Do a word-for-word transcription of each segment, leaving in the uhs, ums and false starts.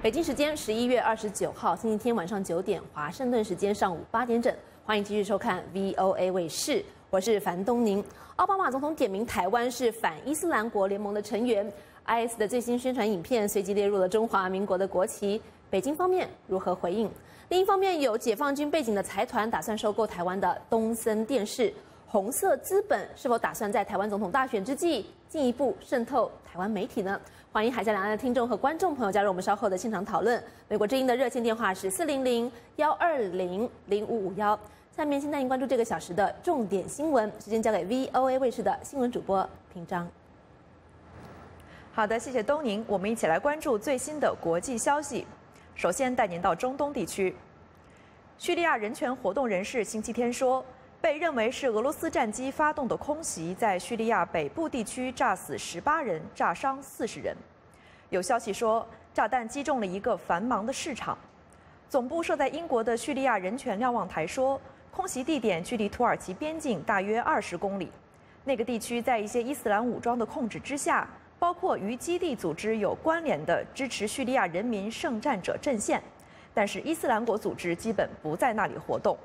北京时间十一月二十九号星期天晚上九点，华盛顿时间上午八点整，欢迎继续收看 V O A 卫视，我是樊东宁。奥巴马总统点名台湾是反伊斯兰国联盟的成员 ，I S 的最新宣传影片随即列入了中华民国的国旗。北京方面如何回应？另一方面，有解放军背景的财团打算收购台湾的东森电视。 红色资本是否打算在台湾总统大选之际进一步渗透台湾媒体呢？欢迎海峡两岸的听众和观众朋友加入我们稍后的现场讨论。美国之音的热线电话是四零零幺二零零五五幺。下面先带您关注这个小时的重点新闻，时间交给 V O A 卫视的新闻主播平章。 好的，谢谢东宁。我们一起来关注最新的国际消息。首先带您到中东地区，叙利亚人权活动人士星期天说。 被认为是俄罗斯战机发动的空袭，在叙利亚北部地区炸死十八人，炸伤四十人。有消息说，炸弹击中了一个繁忙的市场。总部设在英国的叙利亚人权瞭望台说，空袭地点距离土耳其边境大约二十公里。那个地区在一些伊斯兰武装的控制之下，包括与基地组织有关联的支持叙利亚人民圣战者阵线，但是伊斯兰国组织基本不在那里活动。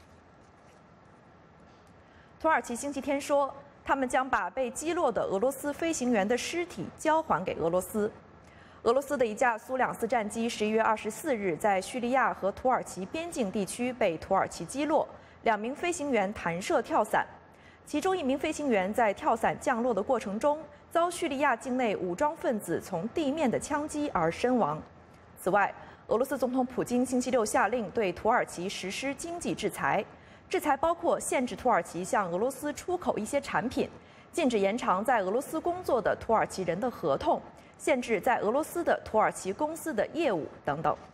土耳其星期天说，他们将把被击落的俄罗斯飞行员的尸体交还给俄罗斯。俄罗斯的一架苏两四战机十一月二十四日在叙利亚和土耳其边境地区被土耳其击落，两名飞行员弹射跳伞，其中一名飞行员在跳伞降落的过程中遭叙利亚境内武装分子从地面的枪击而身亡。此外，俄罗斯总统普京星期六下令对土耳其实施经济制裁。 制裁包括限制土耳其向俄罗斯出口一些产品，禁止延长在俄罗斯工作的土耳其人的合同，限制在俄罗斯的土耳其公司的业务等等。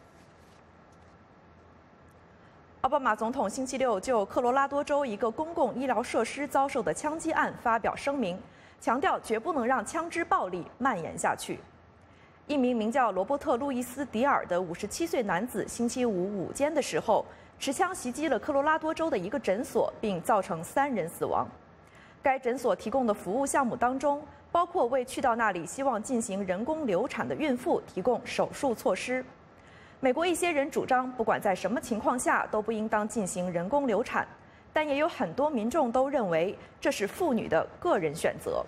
奥巴马总统星期六就科罗拉多州一个公共医疗设施遭受的枪击案发表声明，强调绝不能让枪支暴力蔓延下去。一名名叫罗伯特·路易斯·迪尔的五十七岁男子星期五午间的时候。 持枪袭击了科罗拉多州的一个诊所，并造成三人死亡。该诊所提供的服务项目当中，包括为去到那里希望进行人工流产的孕妇提供手术措施。美国一些人主张，不管在什么情况下都不应当进行人工流产，但也有很多民众都认为这是妇女的个人选择。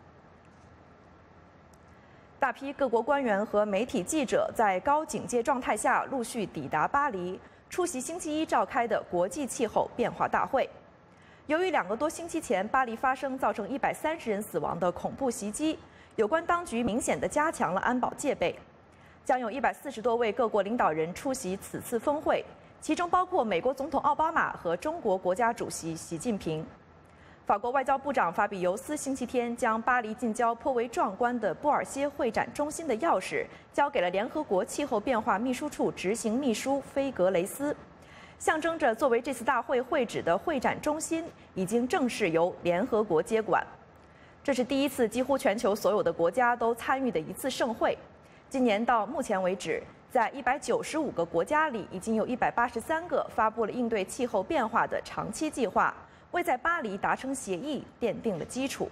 大批各国官员和媒体记者在高警戒状态下陆续抵达巴黎。 出席星期一召开的国际气候变化大会。由于两个多星期前巴黎发生造成一百三十人死亡的恐怖袭击，有关当局明显地加强了安保戒备。将有一百四十多位各国领导人出席此次峰会，其中包括美国总统奥巴马和中国国家主席习近平。法国外交部长法比尤斯星期天将巴黎近郊颇为壮观的布尔歇会展中心的钥匙交给了联合国气候变化秘书处执行秘书菲格雷斯，象征着作为这次大会会址的会展中心已经正式由联合国接管。这是第一次几乎全球所有的国家都参与的一次盛会。今年到目前为止，在一百九十五个国家里，已经有一百八十三个发布了应对气候变化的长期计划。 为在巴黎达成协议奠定了基础。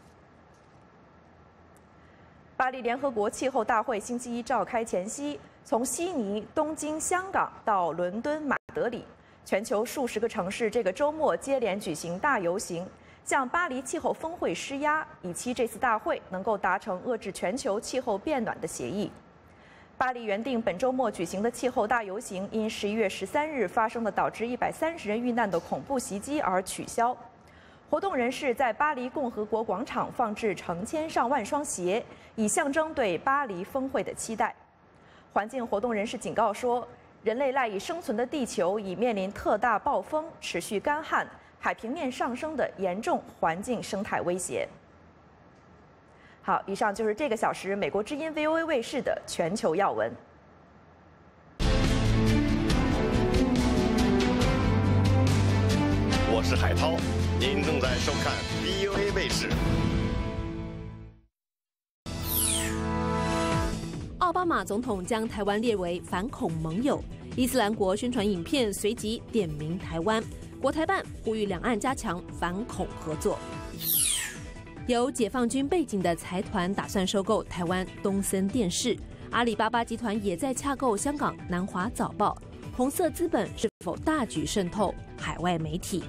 巴黎联合国气候大会星期一召开前夕，从悉尼、东京、香港到伦敦、马德里，全球数十个城市这个周末接连举行大游行，向巴黎气候峰会施压，以期这次大会能够达成遏制全球气候变暖的协议。 巴黎原定本周末举行的气候大游行，因十一月十三日发生的导致一百三十人遇难的恐怖袭击而取消。活动人士在巴黎共和国广场放置成千上万双鞋，以象征对巴黎峰会的期待。环境活动人士警告说，人类赖以生存的地球已面临特大暴风、持续干旱、海平面上升的严重环境生态威胁。 好，以上就是这个小时美国之音 V O A 卫视的全球要闻。 我是海涛，您正在收看 V O A 卫视。 奥巴马总统将台湾列为反恐盟友，伊斯兰国宣传影片随即点名台湾，国台办呼吁两岸加强反恐合作。 有解放军背景的财团打算收购台湾东森电视阿里巴巴集团也在洽购香港南华早报，红色资本是否大举渗透海外媒体？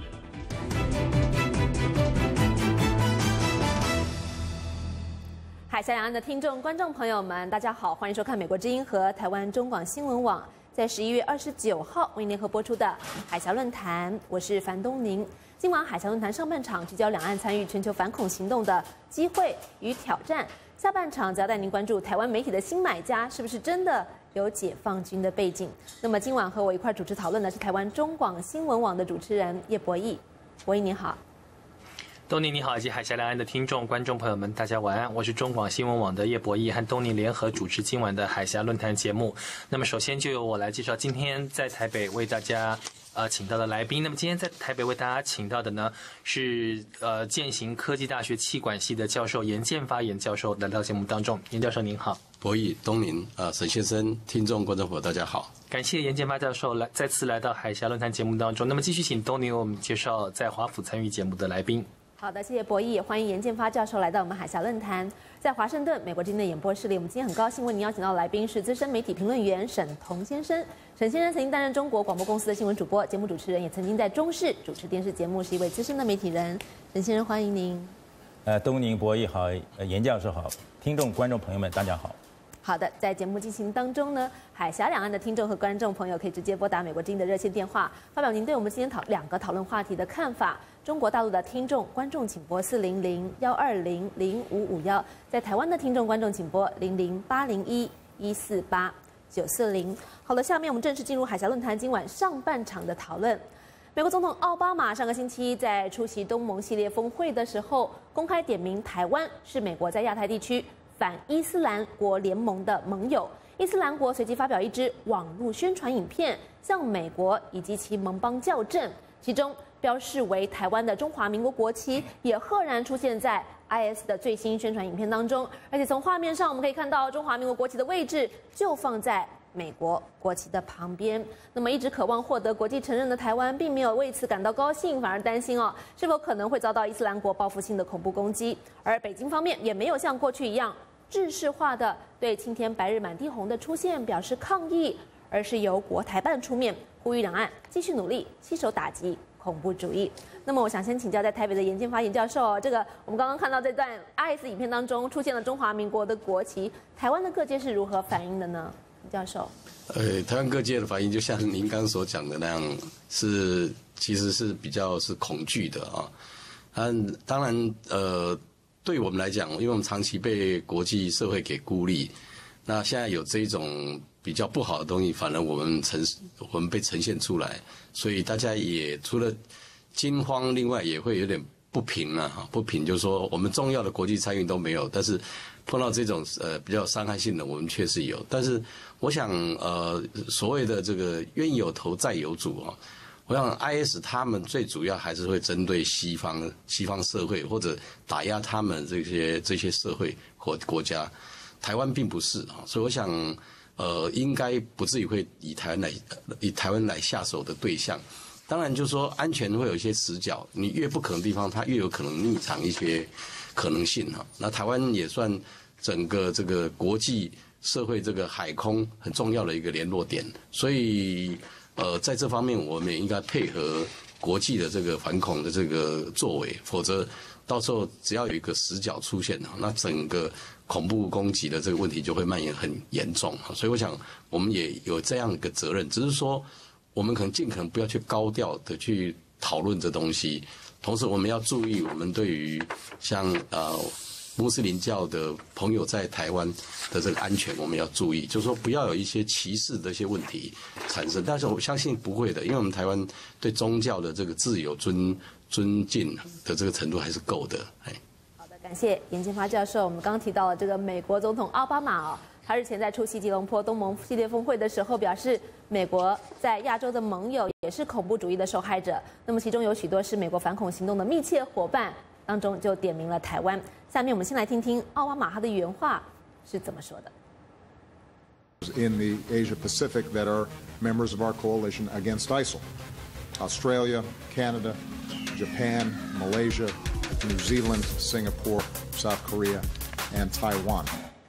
海峡两岸的听众、观众朋友们，大家好，欢迎收看美国之音和台湾中广新闻网在十一月二十九号为您联合播出的海峡论坛，我是樊东宁。今晚海峡论坛上半场聚焦两岸参与全球反恐行动的机会与挑战，下半场则要带您关注台湾媒体的新买家是不是真的有解放军的背景。那么今晚和我一块主持讨论的是台湾中广新闻网的主持人叶博弈，博弈你好。 东尼你好，以及海峡两岸的听众、观众朋友们，大家晚安。我是中广新闻网的叶博弈，和东尼联合主持今晚的海峡论坛节目。那么首先就由我来介绍今天在台北为大家呃请到的来宾。那么今天在台北为大家请到的呢是呃健行科技大学企管系的教授严建发严教授来到节目当中。严教授您好。 博弈、东宁、呃沈先生、听众、观众朋友大家好。 感谢严建发教授来再次来到海峡论坛节目当中。那么继续请东尼为我们介绍在华府参与节目的来宾。 好的，谢谢博弈，也欢迎严建发教授来到我们海峡论坛。在华盛顿，美国之音的演播室里，我们今天很高兴为您邀请到的来宾是资深媒体评论员沈彤先生。沈先生曾经担任中国广播公司的新闻主播、节目主持人，也曾经在中视主持电视节目，是一位资深的媒体人。沈先生，欢迎您。 呃，东宁博弈好，呃，严教授好，听众、观众朋友们，大家好。 好的，在节目进行当中呢，海峡两岸的听众和观众朋友可以直接拨打美国之音的热线电话，发表您对我们今天讨两个讨论话题的看法。中国大陆的听众、观众请拨四零零幺二零零五五幺，在台湾的听众、观众请拨零零八零一一四八九四零。好了，下面我们正式进入海峡论坛今晚上半场的讨论。美国总统奥巴马上个星期在出席东盟系列峰会的时候，公开点名台湾是美国在亚太地区反伊斯兰国联盟的盟友。伊斯兰国随即发表一支网络宣传影片，向美国以及其盟邦校正，其中标示为台湾的中华民国国旗也赫然出现在 I S 的最新宣传影片当中。而且从画面上我们可以看到，中华民国国旗的位置就放在美国国旗的旁边。那么一直渴望获得国际承认的台湾，并没有为此感到高兴，反而担心哦，是否可能会遭到伊斯兰国报复性的恐怖攻击。而北京方面也没有像过去一样制式化的对青天白日满地红的出现表示抗议，而是由国台办出面呼吁两岸继续努力，携手打击恐怖主义。那么我想先请教在台北的严建发严教授，这个我们刚刚看到这段 I S 影片当中出现了中华民国的国旗，台湾的各界是如何反应的呢？教授， 呃，台湾各界的反应就像您刚刚所讲的那样，是其实是比较是恐惧的啊。嗯，当然，呃，对我们来讲，因为我们长期被国际社会给孤立，那现在有这种比较不好的东西，反而我们呈我们被呈现出来，所以大家也除了惊慌，另外也会有点不平了哈。不平就是说，我们重要的国际参与都没有，但是碰到这种呃比较有伤害性的，我们确实有。但是我想，呃，所谓的这个冤有头债有主啊，我想 I S 他们最主要还是会针对西方西方社会或者打压他们这些这些社会或国家，台湾并不是啊，所以我想，呃，应该不至于会以台湾来以台湾来下手的对象。当然，就是说安全会有一些死角，你越不可能的地方，它越有可能匿藏一些可能性哈。那台湾也算整个这个国际社会这个海空很重要的一个联络点，所以呃，在这方面我们也应该配合国际的这个反恐的这个作为，否则到时候只要有一个死角出现，那整个恐怖攻击的这个问题就会蔓延很严重。所以我想我们也有这样一个责任，只是说我们可能尽可能不要去高调的去讨论这东西，同时我们要注意我们对于像呃穆斯林教的朋友在台湾的这个安全，我们要注意，就是说不要有一些歧视的一些问题产生。但是我相信不会的，因为我们台湾对宗教的这个自由尊尊敬的这个程度还是够的。哎， 好的，感谢严建发教授。我们刚刚提到了这个美国总统奥巴马哦，他日前在出席吉隆坡东盟系列峰会的时候表示，美国在亚洲的盟友也是恐怖主义的受害者，那么其中有许多是美国反恐行动的密切伙伴，当中就点名了台湾。下面我们先来听听奥巴马他的原话是怎么说的。 In the Asia Pacific that are members of our coalition against ISIL. Australia, Canada, Japan, Malaysia, New Zealand, Singapore, South Korea, and Taiwan.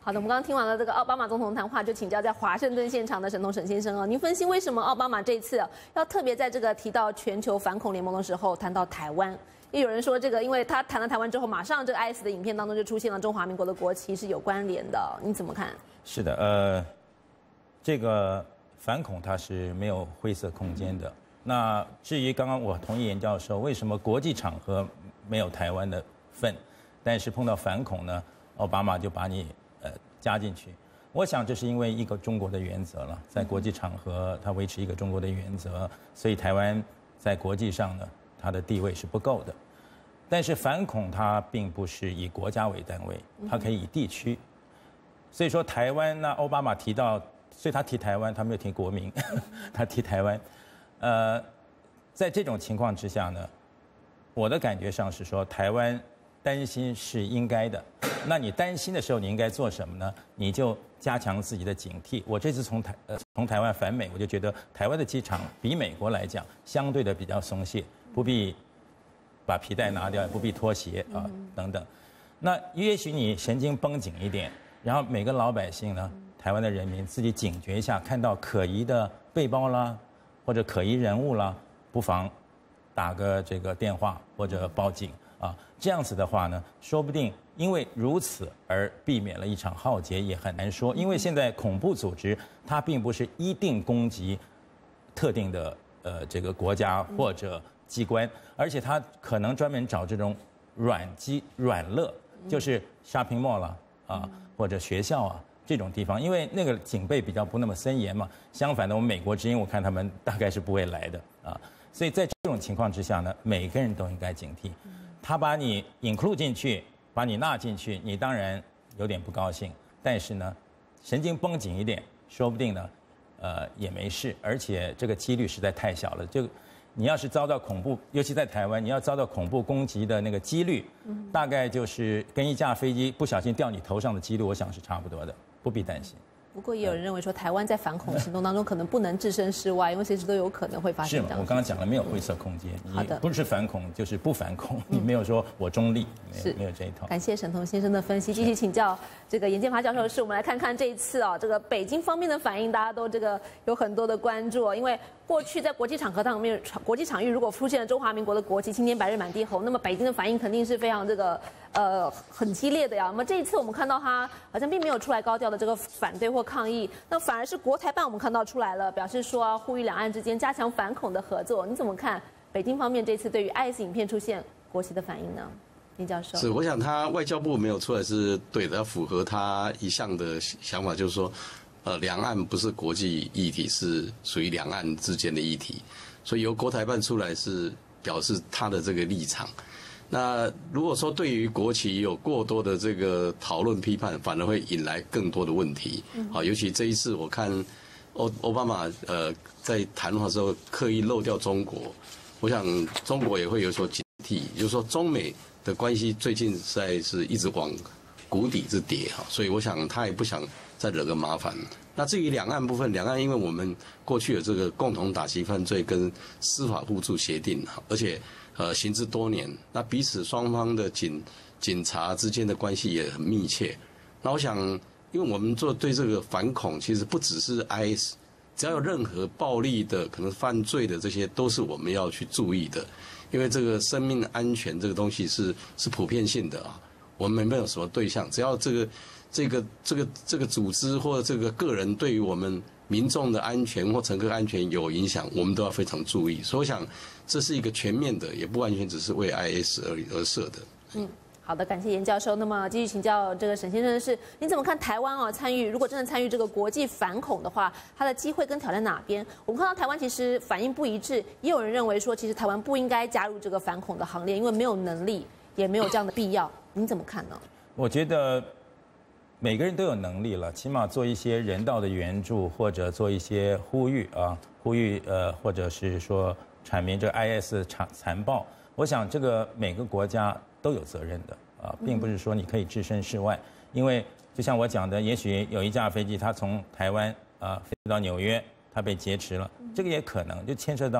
好的，我们刚刚听完了这个奥巴马总统谈话，就请教在华盛顿现场的沈彤沈先生哦，您分析为什么奥巴马这一次要特别在这个提到全球反恐联盟的时候谈到台湾？也有人说这个，因为他谈了台湾之后，马上这个 I S 的影片当中就出现了中华民国的国旗是有关联的，你怎么看？ 是的，呃，这个反恐它是没有灰色空间的。那至于刚刚我同意严教授，为什么国际场合没有台湾的份，但是碰到反恐呢，奥巴马就把你呃加进去？我想这是因为一个中国的原则了，在国际场合它维持一个中国的原则，所以台湾在国际上呢，它的地位是不够的。但是反恐它并不是以国家为单位，它可以以地区。所以说台湾呢，奥巴马提到，所以他提台湾，他没有提国民，他提台湾。呃，在这种情况之下呢，我的感觉上是说，台湾担心是应该的。那你担心的时候，你应该做什么呢？你就加强自己的警惕。我这次从台呃从台湾返美，我就觉得台湾的机场比美国来讲，相对的比较松懈，不必把皮带拿掉，也不必脱鞋啊等等。那也许你神经绷紧一点，然后每个老百姓呢，台湾的人民自己警觉一下，看到可疑的背包啦，或者可疑人物啦，不妨打个这个电话或者报警啊。这样子的话呢，说不定因为如此而避免了一场浩劫也很难说。因为现在恐怖组织它并不是一定攻击特定的呃这个国家或者机关，而且它可能专门找这种软机软乐，就是 shopping mall 啦啊或者学校啊这种地方，因为那个警备比较不那么森严嘛。相反的，我们美国之音我看他们大概是不会来的啊。所以在这种情况之下呢，每个人都应该警惕。他把你 include 进去，把你纳进去，你当然有点不高兴，但是呢，神经绷紧一点，说不定呢，呃，也没事。而且这个几率实在太小了。就你要是遭到恐怖，尤其在台湾，你要遭到恐怖攻击的那个几率，大概就是跟一架飞机不小心掉你头上的几率，我想是差不多的，不必担心。 不过也有人认为说，台湾在反恐行动当中可能不能置身事外，因为随时都有可能会发生这样的事情。 是，我刚刚讲了，没有灰色空间。 好的， 不是反恐就是不反恐，你没有说我中立，没有没有这一套。 感谢沈彤先生的分析，继续请教这个严建发教授的是，我们来看看这一次啊，这个北京方面的反应，大家都这个有很多的关注，因为过去在国际场合当中，国际场域如果出现了中华民国的国旗，青天白日满地红，那么北京的反应肯定是非常这个呃很激烈的呀。那么这一次我们看到他好像并没有出来高调的这个反对或抗议，那反而是国台办我们看到出来了，表示说呼吁两岸之间加强反恐的合作。你怎么看北京方面这次对于 I S 影片出现国旗的反应呢？林教授， 是，我想他外交部没有出来是对的，要符合他一向的想法，就是说，呃，两岸不是国际议题，是属于两岸之间的议题，所以由国台办出来是表示他的这个立场。那如果说对于国旗有过多的这个讨论批判，反而会引来更多的问题。好，尤其这一次我看奥奥巴马呃在谈话的时候刻意漏掉中国，我想中国也会有所警惕，就是说中美的关系最近实在是一直往谷底之跌哈，所以我想他也不想再惹个麻烦。那至于两岸部分，两岸因为我们过去有这个共同打击犯罪跟司法互助协定，而且呃行之多年，那彼此双方的警警察之间的关系也很密切。那我想，因为我们做对这个反恐，其实不只是 I S， 只要有任何暴力的可能犯罪的这些，都是我们要去注意的。因为这个生命安全这个东西是是普遍性的啊，我们没有什么对象，只要这个这个这个这个组织或者这个个人对于我们民众的安全或乘客安全有影响，我们都要非常注意。所以我想这是一个全面的，也不完全只是为 I S 而而设的。 嗯。好的，感谢严教授。那么继续请教这个沈先生的是，你怎么看台湾啊参与？如果真的参与这个国际反恐的话，它的机会跟挑战哪边？我们看到台湾其实反应不一致，也有人认为说，其实台湾不应该加入这个反恐的行列，因为没有能力，也没有这样的必要。您怎么看呢？ 我觉得每个人都有能力了，起码做一些人道的援助，或者做一些呼吁啊，呼吁呃，或者是说阐明这个 I S 残残暴。我想这个每个国家都有责任的啊，并不是说你可以置身事外，因为就像我讲的，也许有一架飞机它从台湾啊飞到纽约，它被劫持了，这个也可能就牵涉到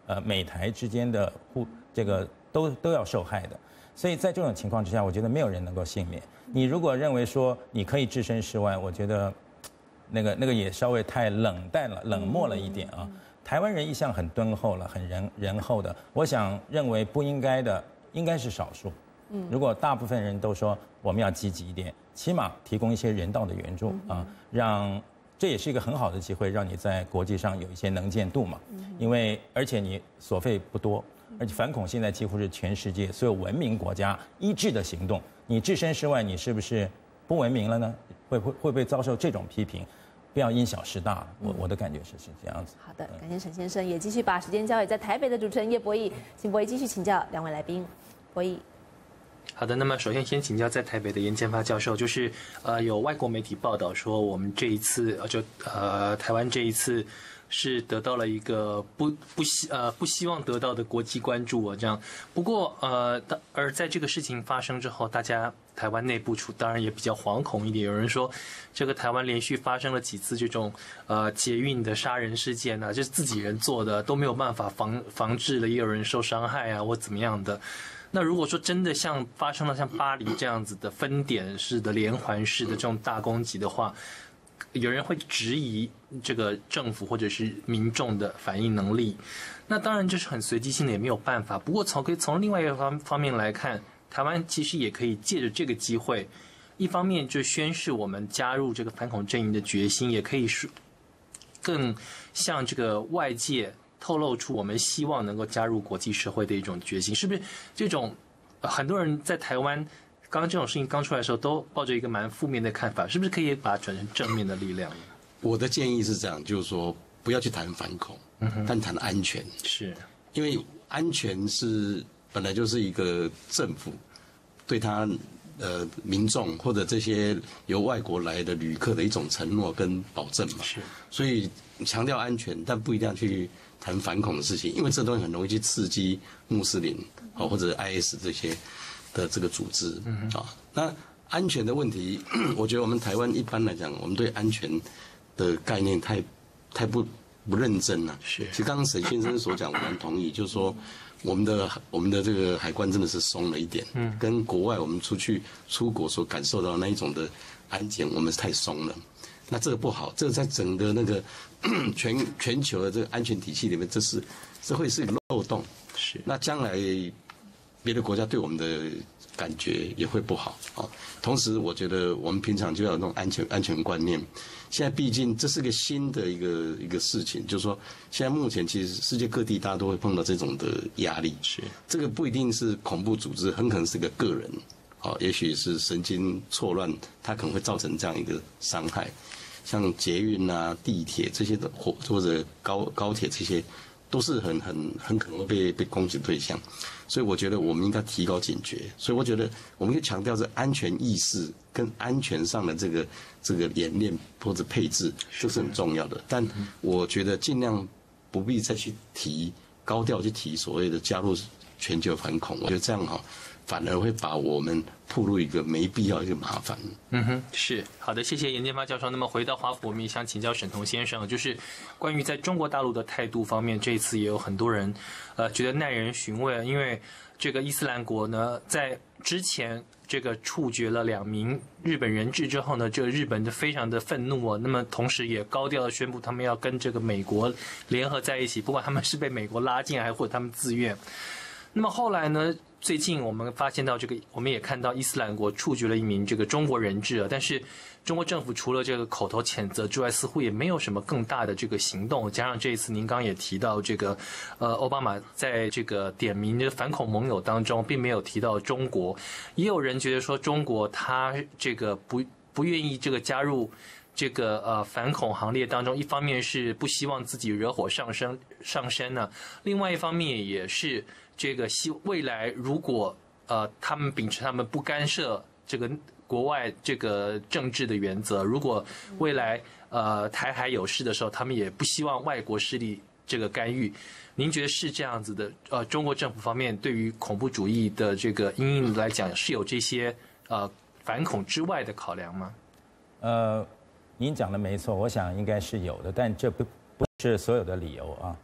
呃美台之间的互这个都都要受害的。所以在这种情况之下，我觉得没有人能够幸免。你如果认为说你可以置身事外，我觉得那个那个也稍微太冷淡了、冷漠了一点啊。台湾人一向很敦厚了，很仁仁厚的。我想认为不应该的，应该是少数。嗯，如果大部分人都说我们要积极一点，起码提供一些人道的援助啊，让这也是一个很好的机会，让你在国际上有一些能见度嘛。因为而且你所费不多。而且反恐现在几乎是全世界所有文明国家一致的行动。你置身事外，你是不是不文明了呢？会会会不会遭受这种批评？不要因小失大了。我我的感觉是是这样子。 好的，感谢沈先生，也继续把时间交给在台北的主持人叶博弈，请博弈继续请教两位来宾。博弈。 好的，那么首先先请教在台北的严建发教授，就是呃有外国媒体报道说，我们这一次呃就呃台湾这一次。是得到了一个不不希呃不希望得到的国际关注啊，这样。不过呃，而在这个事情发生之后，大家台湾内部处当然也比较惶恐一点。有人说，这个台湾连续发生了几次这种呃捷运的杀人事件啊，就是自己人做的，都没有办法防防治了，也有人受伤害啊，或怎么样的。那如果说真的像发生了像巴黎这样子的分点式的连环式的这种大攻击的话，有人会质疑这个政府或者是民众的反应能力，那当然这是很随机性的，也没有办法。不过从可以从另外一个方方面来看，台湾其实也可以借着这个机会，一方面就宣示我们加入这个反恐阵营的决心，也可以是更向这个外界透露出我们希望能够加入国际社会的一种决心。是不是这种、呃、很多人在台湾刚刚这种事情刚出来的时候，都抱着一个蛮负面的看法，是不是可以把它转成正面的力量？ 我的建议是这样，就是说不要去谈反恐，嗯、但谈安全。 是， 因为安全是本来就是一个政府对他呃民众或者这些由外国来的旅客的一种承诺跟保证嘛。 是， 所以强调安全，但不一定要去谈反恐的事情，因为这东西很容易去刺激穆斯林啊或者 I S 这些的这个组织啊。那安全的问题，我觉得我们台湾一般来讲，我们对安全的概念太太不不认真了。 是， 其实刚刚沈先生所讲，我蛮同意，就是说我们的我们的这个海关真的是松了一点，嗯，跟国外我们出去出国所感受到的那一种的安检，我们是太松了。那这个不好，这个在整个那个全全球的这个安全体系里面，这是这会是一个漏洞。 是， 那将来别的国家对我们的感觉也会不好啊。同时，我觉得我们平常就要有那种安全安全观念。现在毕竟这是个新的一个一个事情，就是说，现在目前其实世界各地大家都会碰到这种的压力。 是， 这个不一定是恐怖组织，很可能是个个人，啊，也许是神经错乱，它可能会造成这样一个伤害。像捷运啊、地铁这些的，或或者高高铁这些，都是很很很可能会被被攻击的对象。所以我觉得我们应该提高警觉。所以我觉得我们可以强调这安全意识跟安全上的这个这个演练或者配置，这是很重要的。但我觉得尽量不必再去提高调去提所谓的加入全球反恐，我觉得这样哈，反而会把我们暴露一个没必要一个麻烦。 嗯哼，是好的，谢谢严建发教授。那么回到华府，我们也想请教沈彤先生，就是关于在中国大陆的态度方面，这一次也有很多人，呃，觉得耐人寻味，因为这个伊斯兰国呢，在之前这个处决了两名日本人质之后呢，这个日本就非常的愤怒啊，那么同时也高调的宣布他们要跟这个美国联合在一起，不管他们是被美国拉进来，还或者他们自愿。那么后来呢？最近我们发现到这个，我们也看到伊斯兰国处决了一名这个中国人质啊，但是中国政府除了这个口头谴责之外，似乎也没有什么更大的这个行动。加上这一次您刚刚也提到这个，呃，奥巴马在这个点名的反恐盟友当中，并没有提到中国。也有人觉得说，中国他这个不不愿意这个加入这个呃反恐行列当中，一方面是不希望自己惹火上身上身呢，另外一方面也是。这个希未来如果呃他们秉持他们不干涉这个国外这个政治的原则，如果未来呃台海有事的时候，他们也不希望外国势力这个干预。您觉得是这样子的？呃，中国政府方面对于恐怖主义的这个因应来讲，是有这些呃反恐之外的考量吗？ 呃，您讲的没错，我想应该是有的，但这不不是所有的理由啊。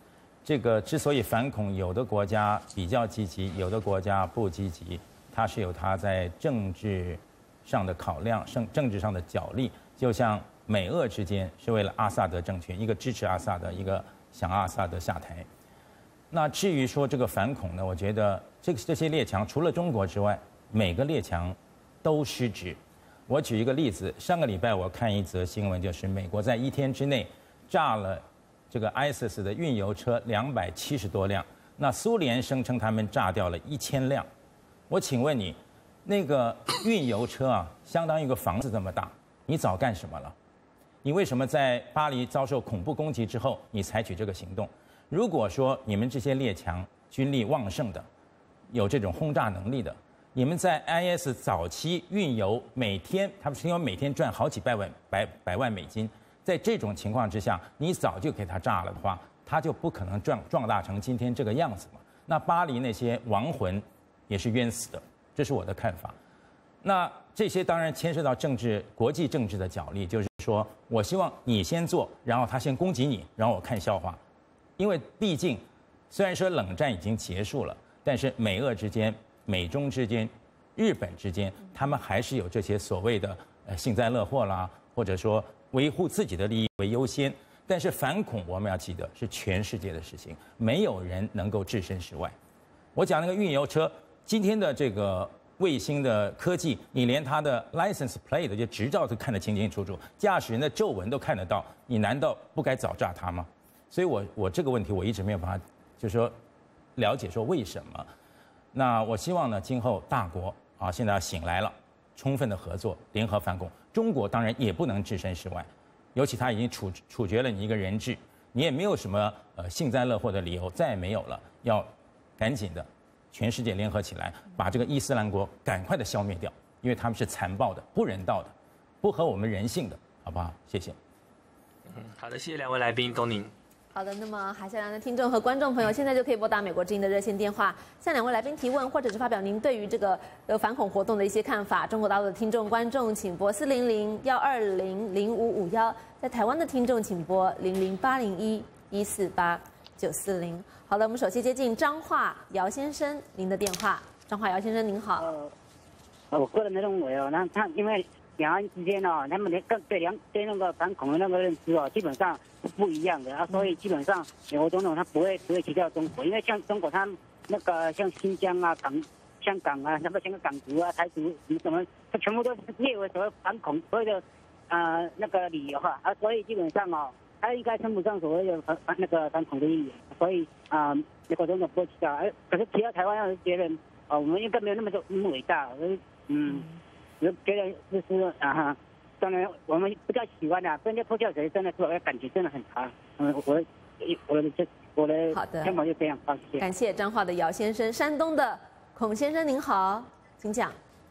这个之所以反恐，有的国家比较积极，有的国家不积极，它是有它在政治上的考量，政政治上的角力。就像美俄之间是为了阿萨德政权，一个支持阿萨德，一个想阿萨德下台。那至于说这个反恐呢，我觉得这个这些列强除了中国之外，每个列强都失职。我举一个例子，上个礼拜我看一则新闻，就是美国在一天之内炸了这个 I S I S 的运油车两百七十多辆，那苏联声称他们炸掉了一千辆。我请问你，那个运油车啊，相当于一个房子这么大，你早干什么了？你为什么在巴黎遭受恐怖攻击之后，你采取这个行动？如果说你们这些列强军力旺盛的，有这种轰炸能力的，你们在 I S 早期运油每天，他们是因为每天赚好几百万百百万美金，在这种情况之下，你早就给他炸了的话，他就不可能壮壮大成今天这个样子嘛。那巴黎那些亡魂也是冤死的，这是我的看法。那这些当然牵涉到政治、国际政治的角力，就是说我希望你先做，然后他先攻击你，然后我看笑话。因为毕竟，虽然说冷战已经结束了，但是美俄之间、美中之间、日本之间，他们还是有这些所谓的呃幸灾乐祸啦，或者说维护自己的利益为优先。但是反恐我们要记得是全世界的事情，没有人能够置身事外。我讲那个运油车，今天的这个卫星的科技，你连它的 license plate 的就执照都看得清清楚楚，驾驶人的皱纹都看得到，你难道不该早炸它吗？所以我我这个问题我一直没有办法，就是说了解说为什么。那我希望呢，今后大国啊现在要醒来了，充分的合作，联合反恐。中国当然也不能置身事外，尤其他已经处处决了你一个人质，你也没有什么呃幸灾乐祸的理由，再也没有了，要赶紧的，全世界联合起来，把这个伊斯兰国赶快的消灭掉，因为他们是残暴的、不人道的、不合我们人性的，好不好？谢谢。 嗯，好的，谢谢两位来宾，东宁。 好的，那么海峡两岸的听众和观众朋友，现在就可以拨打美国之音的热线电话，向两位来宾提问，或者是发表您对于这个呃反恐活动的一些看法。中国大陆的听众观众，请拨四零零幺二零零五五幺；在台湾的听众，请拨零零八零一一四八九四零。好的，我们首先接近彰化姚先生您的电话。彰化姚先生您好。 呃，我个人的认为哦，那他因为两岸之间哦，他们的更对两对那个反恐的那个认知哦，基本上是不一样的啊，所以基本上美国总统他不会不会提到中国，因为像中国他那个像新疆啊、港、香港啊、那个香港港独啊、台独什么什么，他全部都列为所谓反恐所谓的呃那个理由哈啊，所以基本上哦，他应该称不上所谓的反反那个反恐的意义，所以啊、呃，美国总统不会提到，哎，可是提到台湾要是觉得哦，我们应该没有那么多那么伟大，所以嗯。我觉得就是啊，当然我们比较喜欢的，跟人家脱掉水真的是我感觉真的很差。嗯，我我的这我的好的想法就这样，好，谢谢。 感谢彰化的姚先生，山东的孔先生您好，请讲。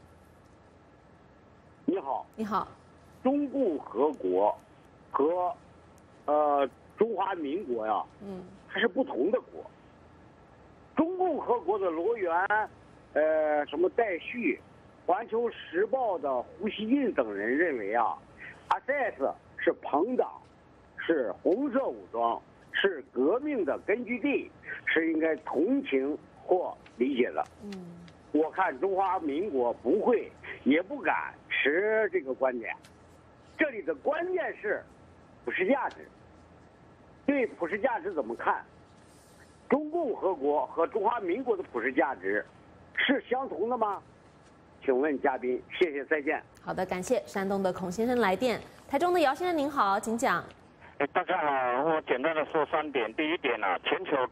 你好， 你好。 中共和国和呃中华民国呀， 嗯， 它是不同的国。中共和国的罗源，呃，什么戴旭。环球时报的胡锡进等人认为啊 ，I S I S 是朋党，是红色武装，是革命的根据地，是应该同情或理解的。 嗯， 我看中华民国不会也不敢持这个观点。这里的关键是普世价值。对普世价值怎么看？中共和国和中华民国的普世价值是相同的吗？请问嘉宾，谢谢，再见。 好的，感谢山东的孔先生来电。台中的姚先生您好，请讲。 大家好，我简单的说三点。第一点啊，全球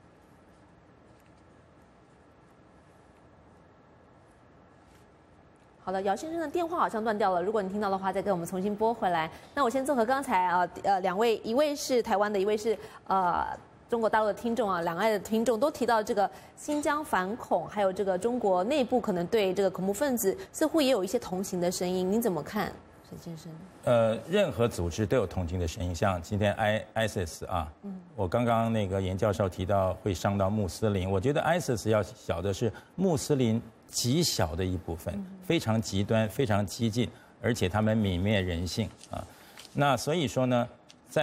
好的，姚先生的电话好像断掉了，如果你听到的话，再给我们重新拨回来。那我先综合刚才啊呃两位，一位是台湾的，一位是呃。中国大陆的听众啊，两岸的听众都提到这个新疆反恐，还有这个中国内部可能对这个恐怖分子似乎也有一些同情的声音，您怎么看，沈先生？ 呃，任何组织都有同情的声音，像今天 I S I S 啊，嗯，我刚刚那个严教授提到会伤到穆斯林，我觉得 I S I S 要晓得是穆斯林极小的一部分，嗯、非常极端、非常激进，而且他们泯灭人性啊。那所以说呢，在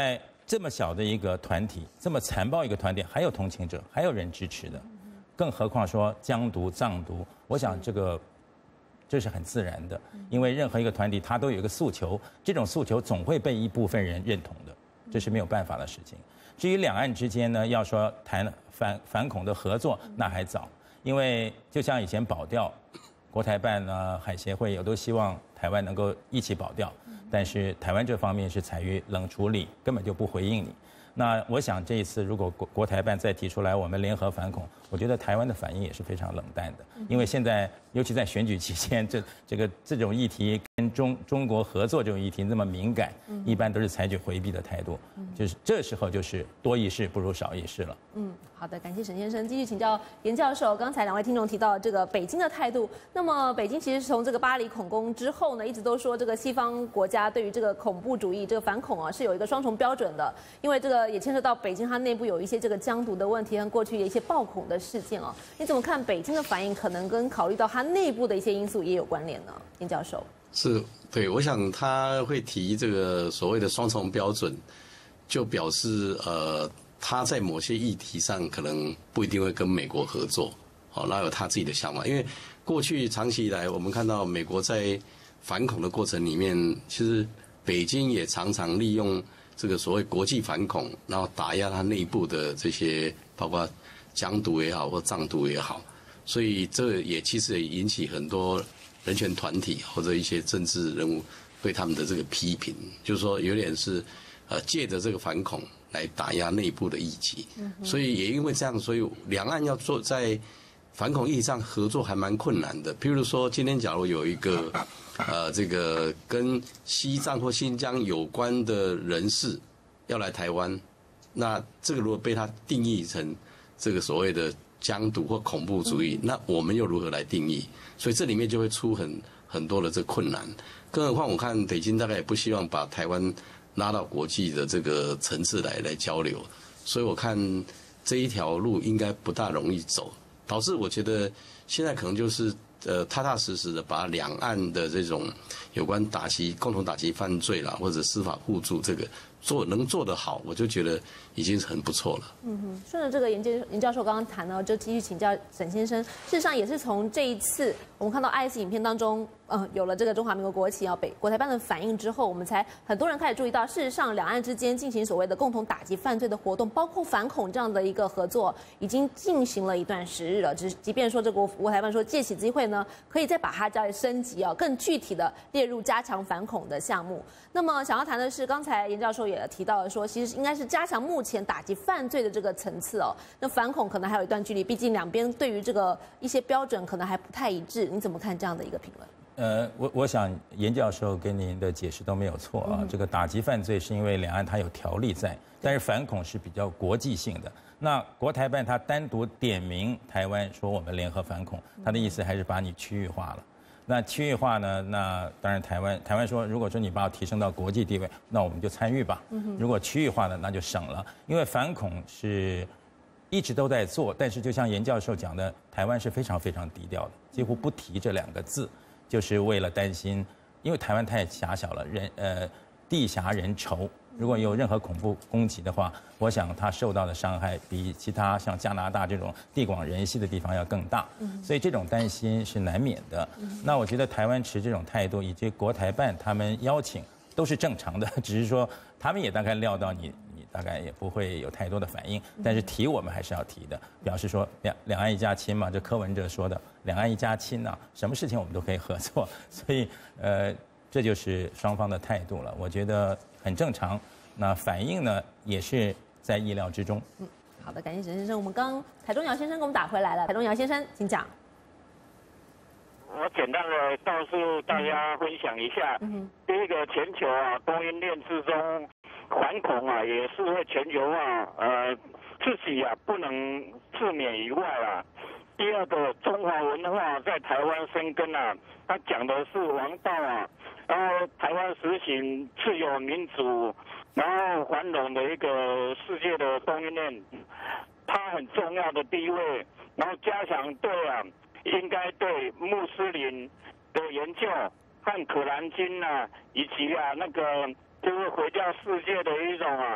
这么小的一个团体，这么残暴一个团体，还有同情者，还有人支持的，更何况说疆独、藏独，我想这个这是很自然的，因为任何一个团体它都有一个诉求，这种诉求总会被一部分人认同的，这是没有办法的事情。至于两岸之间呢，要说谈反反恐的合作，那还早，因为就像以前保钓，国台办呢、海协会也都希望台湾能够一起保钓。但是台湾这方面是采于冷处理，根本就不回应你。那我想这一次如果国国台办再提出来我们联合反恐，我觉得台湾的反应也是非常冷淡的，因为现在尤其在选举期间，这这个这种议题跟中中国合作这种议题那么敏感，一般都是采取回避的态度，就是这时候就是多一事不如少一事了。 嗯，好的，感谢沈先生。继续请教严教授，刚才两位听众提到这个北京的态度，那么北京其实是从这个巴黎恐攻之后呢，一直都说这个西方国家对于这个恐怖主义、这个反恐啊是有一个双重标准的，因为这个也牵涉到北京它内部有一些这个疆独的问题和过去的一些暴恐的事件哦。你怎么看北京的反应可能跟考虑到它内部的一些因素也有关联呢？严教授。 是对，我想他会提这个所谓的双重标准，就表示呃他在某些议题上可能不一定会跟美国合作，好，那有他自己的想法。因为过去长期以来，我们看到美国在反恐的过程里面，其实北京也常常利用这个所谓国际反恐，然后打压他内部的这些，包括疆独也好或藏独也好，所以这也其实也引起很多人权团体或者一些政治人物对他们的这个批评，就是说有点是呃借着这个反恐来打压内部的议题，所以也因为这样，所以两岸要做在反恐议题上合作还蛮困难的。譬如说，今天假如有一个呃这个跟西藏或新疆有关的人士要来台湾，那这个如果被他定义成这个所谓的疆独或恐怖主义，那我们又如何来定义？所以这里面就会出很很多的这困难。更何况我看北京大概也不希望把台湾拉到国际的这个层次来来交流，所以我看这一条路应该不大容易走，导致我觉得现在可能就是呃踏踏实实的把两岸的这种有关打击共同打击犯罪啦，或者司法互助这个做能做得好，我就觉得已经是很不错了。 嗯哼，顺着这个严教严教授刚刚谈呢，就继续请教沈先生。事实上也是从这一次我们看到 I S 影片当中，呃，有了这个中华民国国旗啊，北国台办的反应之后，我们才很多人开始注意到，事实上两岸之间进行所谓的共同打击犯罪的活动，包括反恐这样的一个合作，已经进行了一段时日了。只即便说这国国台办说借此机会呢，可以再把它再升级啊，更具体的列入加强反恐的项目。那么想要谈的是，刚才严教授也提到了说，其实应该是加强目前打击犯罪的这个层次哦。那反恐可能还有一段距离，毕竟两边对于这个一些标准可能还不太一致。你怎么看这样的一个评论？ 呃，我我想严教授跟您的解释都没有错啊。嗯、这个打击犯罪是因为两岸它有条例在，但是反恐是比较国际性的。那国台办它单独点名台湾说我们联合反恐，它的意思还是把你区域化了。那区域化呢？那当然台湾台湾说，如果说你把我提升到国际地位，那我们就参与吧。如果区域化呢，那就省了，因为反恐是一直都在做，但是就像严教授讲的，台湾是非常非常低调的，几乎不提这两个字，就是为了担心，因为台湾太狭小了，人呃地狭人稠。如果有任何恐怖攻击的话，我想他受到的伤害比其他像加拿大这种地广人稀的地方要更大，所以这种担心是难免的。那我觉得台湾持这种态度，以及国台办他们邀请都是正常的，只是说他们也大概料到你，你大概也不会有太多的反应，但是提我们还是要提的，表示说两两岸一家亲嘛，这柯文哲说的两岸一家亲啊，什么事情我们都可以合作，所以呃。这就是双方的态度了，我觉得很正常。那反应呢，也是在意料之中。 嗯，好的，感谢沈先生。我们刚台中姚先生给我们打回来了，台中姚先生，请讲。 我简单的告诉大家分享一下，嗯、第一个全球啊供应链之中，反恐啊也是会全球化，呃，自己啊不能自免以外啊。第二个，中华文化在台湾生根啊，他讲的是王道啊，然后台湾实行自由民主，然后繁荣的一个世界的供应链，它很重要的地位，然后加强对啊，应该对穆斯林的研究和可兰经啊，以及啊那个就是回教世界的一种啊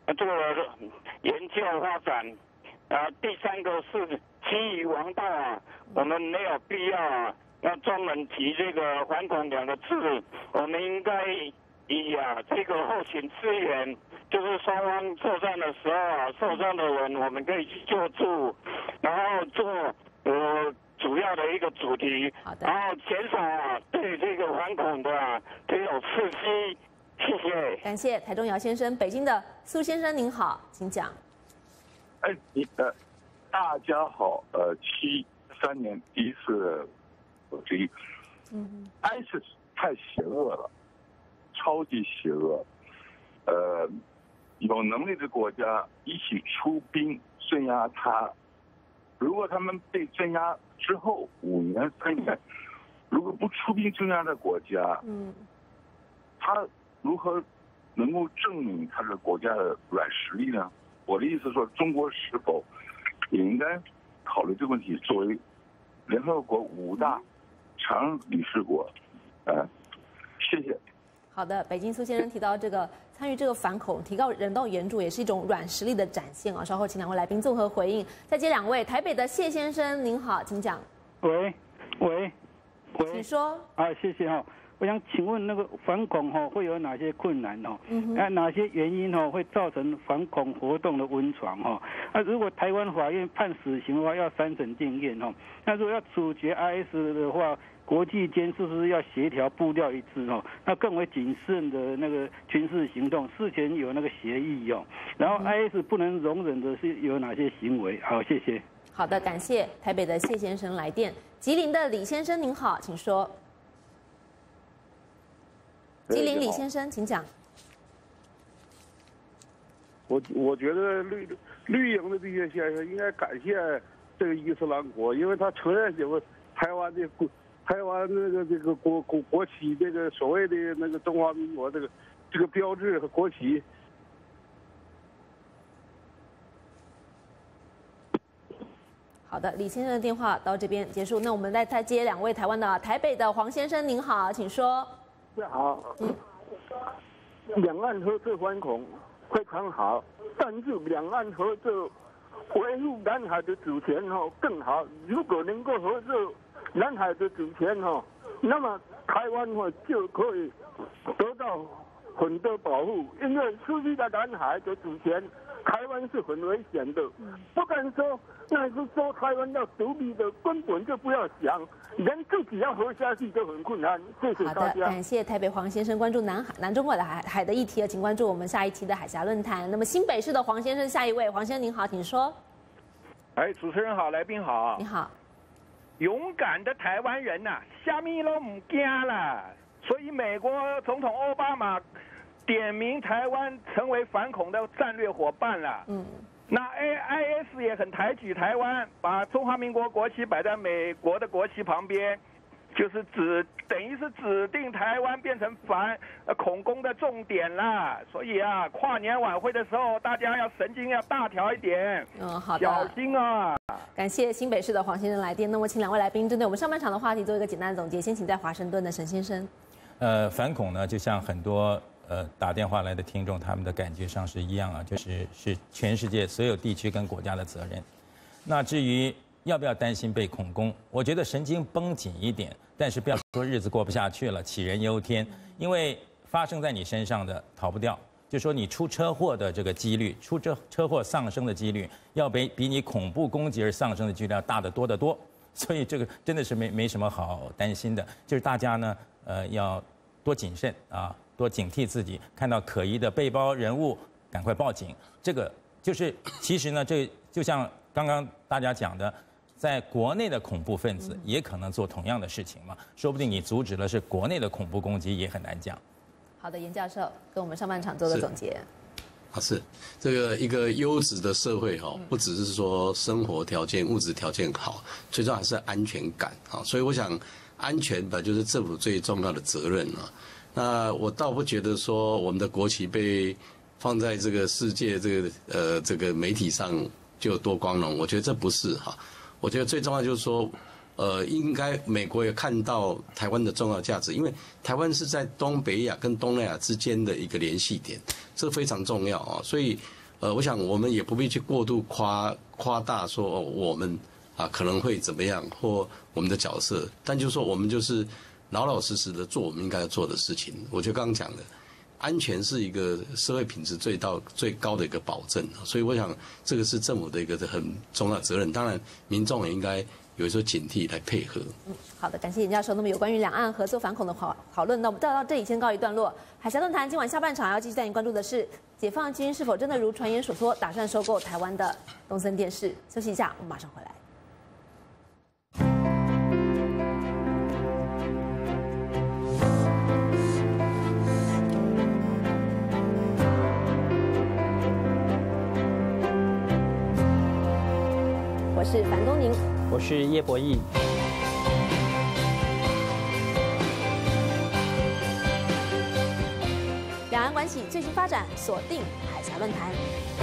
做研究发展。啊，第三个是其余王道啊，我们没有必要啊，要专门提这个反恐两个字，我们应该以啊这个后勤支援，就是双方作战的时候啊，受伤的人我们可以去救助，然后做呃主要的一个主题，然后减少啊对这个反恐的啊这种刺激。谢谢。 感谢台中姚先生，北京的苏先生您好，请讲。 哎，你呃，大家好，呃，七三年第一次手机，嗯 ，ISIS 太邪恶了，超级邪恶，呃，有能力的国家一起出兵镇压他，如果他们被镇压之后五年三年，如果不出兵镇压的国家，嗯，他如何能够证明他是国家的软实力呢？我的意思说，中国是否也应该考虑这个问题？作为联合国五大常任理事国，呃，谢谢。 好的，北京苏先生提到这个参与这个反恐、提高人道援助，也是一种软实力的展现啊。稍后请两位来宾综合回应。再接两位，台北的谢先生，您好，请讲。 喂，喂，喂， 请说。 啊，谢谢哈。我想请问那个反恐哈会有哪些困难哈？嗯啊，哪些原因哈会造成反恐活动的温床哈？那、啊、如果台湾法院判死刑的话，要三审定验哈。那如果要处决 I S 的话，国际间是不是要协调步调一致哈？那更为谨慎的那个军事行动，事前有那个协议哦。然后 I S 不能容忍的是有哪些行为？好，谢谢。 好的，感谢台北的谢先生来电。吉林的李先生您好，请说。吉林李先生，请讲。 我我觉得绿绿营的这些先生应该感谢这个伊斯兰国，因为他承认有台湾的国台湾那个这个国国国旗，这个所谓的那个中华民国这个这个标志和国旗。 好的，李先生的电话到这边结束。那我们再再接两位台湾的台北的黄先生，您好，请说。 好，嗯，两岸合作反恐非常好，但是两岸合作维护南海的主权哦更好。如果能够合作南海的主权哦，那么台湾哦就可以得到很多保护，因为失去了南海的主权，台湾是很危险的。不敢说，那是说台湾要独立的，根本就不要想。连自己要活下去都很困难。谢谢大家。 好的，感谢台北黄先生关注南海、南中国的海海的议题，请关注我们下一期的海峡论坛。那么新北市的黄先生，下一位，黄先生您好，请说。 哎，主持人好，来宾好。 你好。 勇敢的台湾人呐、啊，虾米都唔惊啦。所以美国总统奥巴马点名台湾成为反恐的战略伙伴了。嗯。那 A I S 也很抬举台湾，把中华民国国旗摆在美国的国旗旁边，就是指等于是指定台湾变成反呃恐攻的重点啦。所以啊，跨年晚会的时候，大家要神经要大条一点， 嗯，好的， 小心啊。 感谢新北市的黄先生来电。那么，请两位来宾针对我们上半场的话题做一个简单的总结。先请在华盛顿的沈先生。 呃，反恐呢，就像很多。呃，打电话来的听众，他们的感觉上是一样啊，就是是全世界所有地区跟国家的责任。那至于要不要担心被恐攻，我觉得神经绷紧一点，但是不要说日子过不下去了，杞人忧天，因为发生在你身上的逃不掉。就说你出车祸的这个几率，出车车祸丧生的几率，要比比你恐怖攻击而丧生的几率要大得多得多。所以这个真的是没没什么好担心的，就是大家呢，呃，要多谨慎啊。多警惕自己，看到可疑的背包人物，赶快报警。这个就是，其实呢，这就像刚刚大家讲的，在国内的恐怖分子也可能做同样的事情嘛。说不定你阻止了是国内的恐怖攻击，也很难讲。 好的，严教授跟我们上半场做个总结。 啊，是这个一个优质的社会哈，不只是说生活条件、物质条件好，最重要还是安全感啊。所以我想，安全本就是政府最重要的责任啊。那我倒不觉得说我们的国旗被放在这个世界这个呃这个媒体上就有多光荣，我觉得这不是哈。我觉得最重要就是说，呃，应该美国也看到台湾的重要价值，因为台湾是在东北亚跟东南亚之间的一个联系点，这非常重要啊。所以呃，我想我们也不必去过度夸夸大说、哦、我们啊可能会怎么样或我们的角色，但就是说我们就是老老实实的做我们应该要做的事情。我觉得刚刚讲的，安全是一个社会品质最到最高的一个保证，所以我想这个是政府的一个很重要的责任。当然，民众也应该有一些警惕来配合。 嗯，好的，感谢严教授。那么有关于两岸合作反恐的讨讨论，那我们到到这里先告一段落。海峡论坛今晚下半场要继续带您关注的是，解放军是否真的如传言所说，打算收购台湾的东森电视？休息一下，我们马上回来。我是樊东宁， 我是叶博弈。 两岸关系最新发展，锁定海峡论坛。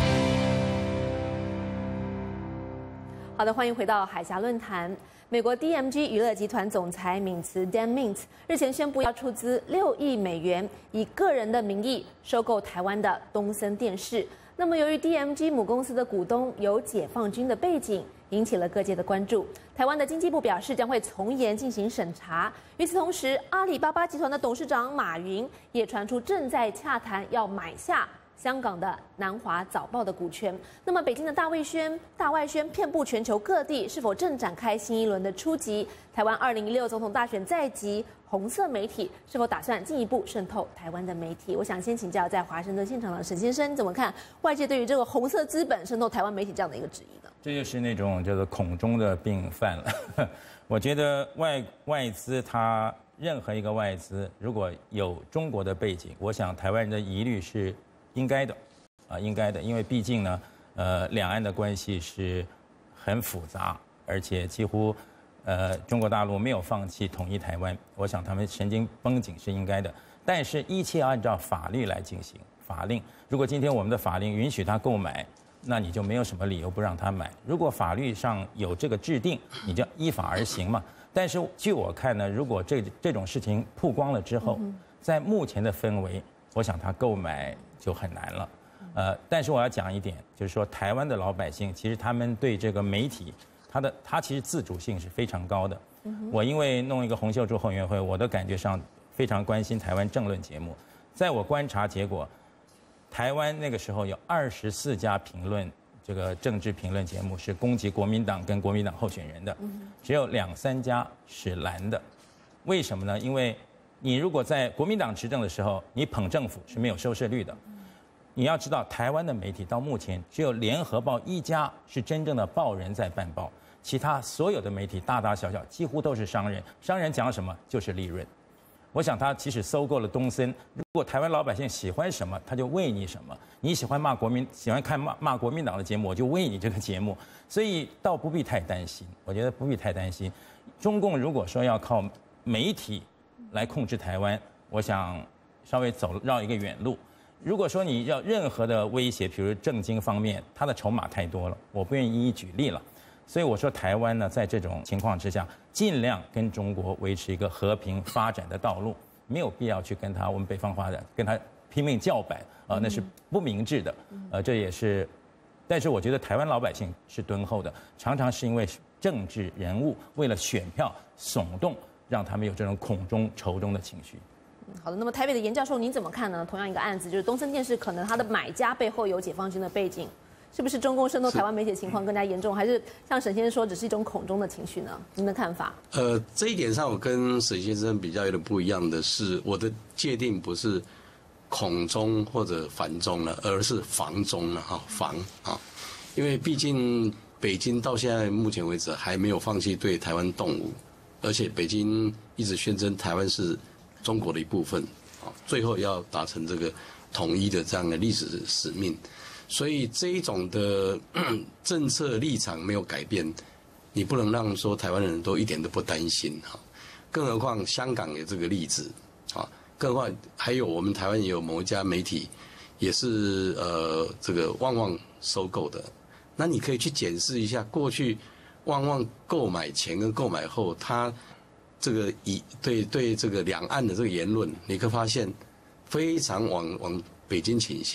好的，欢迎回到海峡论坛。美国 D M G 娱乐集团总裁敏茨 Dan Mintz 日前宣布要出资六亿美元，以个人的名义收购台湾的东森电视。那么，由于 D M G 母公司的股东有解放军的背景，引起了各界的关注。台湾的经济部表示将会从严进行审查。与此同时，阿里巴巴集团的董事长马云也传出正在洽谈要买下香港的南华早报的股权。那么，北京的大外宣、大外宣遍布全球各地，是否正展开新一轮的出击？台湾二零一六总统大选在即，红色媒体是否打算进一步渗透台湾的媒体？我想先请教在华盛顿现场的沈先生，你怎么看外界对于这个红色资本渗透台湾媒体这样的一个质疑呢？ 这就是那种叫做恐中的病犯了。我觉得外外资它任何一个外资如果有中国的背景，我想台湾人的疑虑是应该的，啊，应该的，因为毕竟呢，呃，两岸的关系是很复杂，而且几乎，呃，中国大陆没有放弃统一台湾，我想他们神经绷紧是应该的，但是一切按照法律来进行，法令。如果今天我们的法令允许他购买，那你就没有什么理由不让他买。如果法律上有这个制定，你就依法而行嘛。但是据我看呢，如果这这种事情曝光了之后，在目前的氛围，我想他购买就很难了。呃，但是我要讲一点，就是说台湾的老百姓其实他们对这个媒体，他的他其实自主性是非常高的。我因为弄一个洪秀柱后援会，我的感觉上非常关心台湾政论节目。在我观察结果，台湾那个时候有二十四家评论这个政治评论节目是攻击国民党跟国民党候选人的，只有两三家是蓝的。为什么呢？因为你如果在国民党执政的时候，你捧政府是没有收视率的。你要知道，台湾的媒体到目前只有联合报一家是真正的报人在办报，其他所有的媒体大大小小几乎都是商人，商人讲什么就是利润。我想他即使收购了东森，如果台湾老百姓喜欢什么，他就喂你什么。你喜欢骂国民，喜欢看骂骂国民党的节目，我就喂你这个节目。所以倒不必太担心，我觉得不必太担心。中共如果说要靠媒体来控制台湾，我想稍微走绕一个远路。如果说你要任何的威胁，比如政经方面，他的筹码太多了，我不愿意一一举例了。所以我说，台湾呢，在这种情况之下，尽量跟中国维持一个和平发展的道路，没有必要去跟他我们北方发展，跟他拼命叫板啊、呃，那是不明智的。呃，这也是，但是我觉得台湾老百姓是敦厚的，常常是因为政治人物为了选票耸动，让他们有这种恐中仇中的情绪。 好的，那么台北的严教授，您怎么看呢？同样一个案子，就是东森电视可能它的买家背后有解放军的背景。是不是中共渗透台湾媒体的情况更加严重，还是像沈先生说，只是一种恐中的情绪呢？您的看法？ 呃，这一点上我跟沈先生比较有点不一样的是，我的界定不是恐中或者反中了，而是防中了哈，防啊，因为毕竟北京到现在目前为止还没有放弃对台湾动武，而且北京一直宣称台湾是中国的一部分啊，最后要达成这个统一的这样的历史使命。所以这一种的政策立场没有改变，你不能让说台湾人都一点都不担心哈。更何况香港有这个例子啊，更何况还有我们台湾也有某一家媒体，也是呃这个旺旺收购的。那你可以去检视一下过去旺旺购买前跟购买后，他这个以对对这个两岸的这个言论，你可以发现非常往往北京倾斜。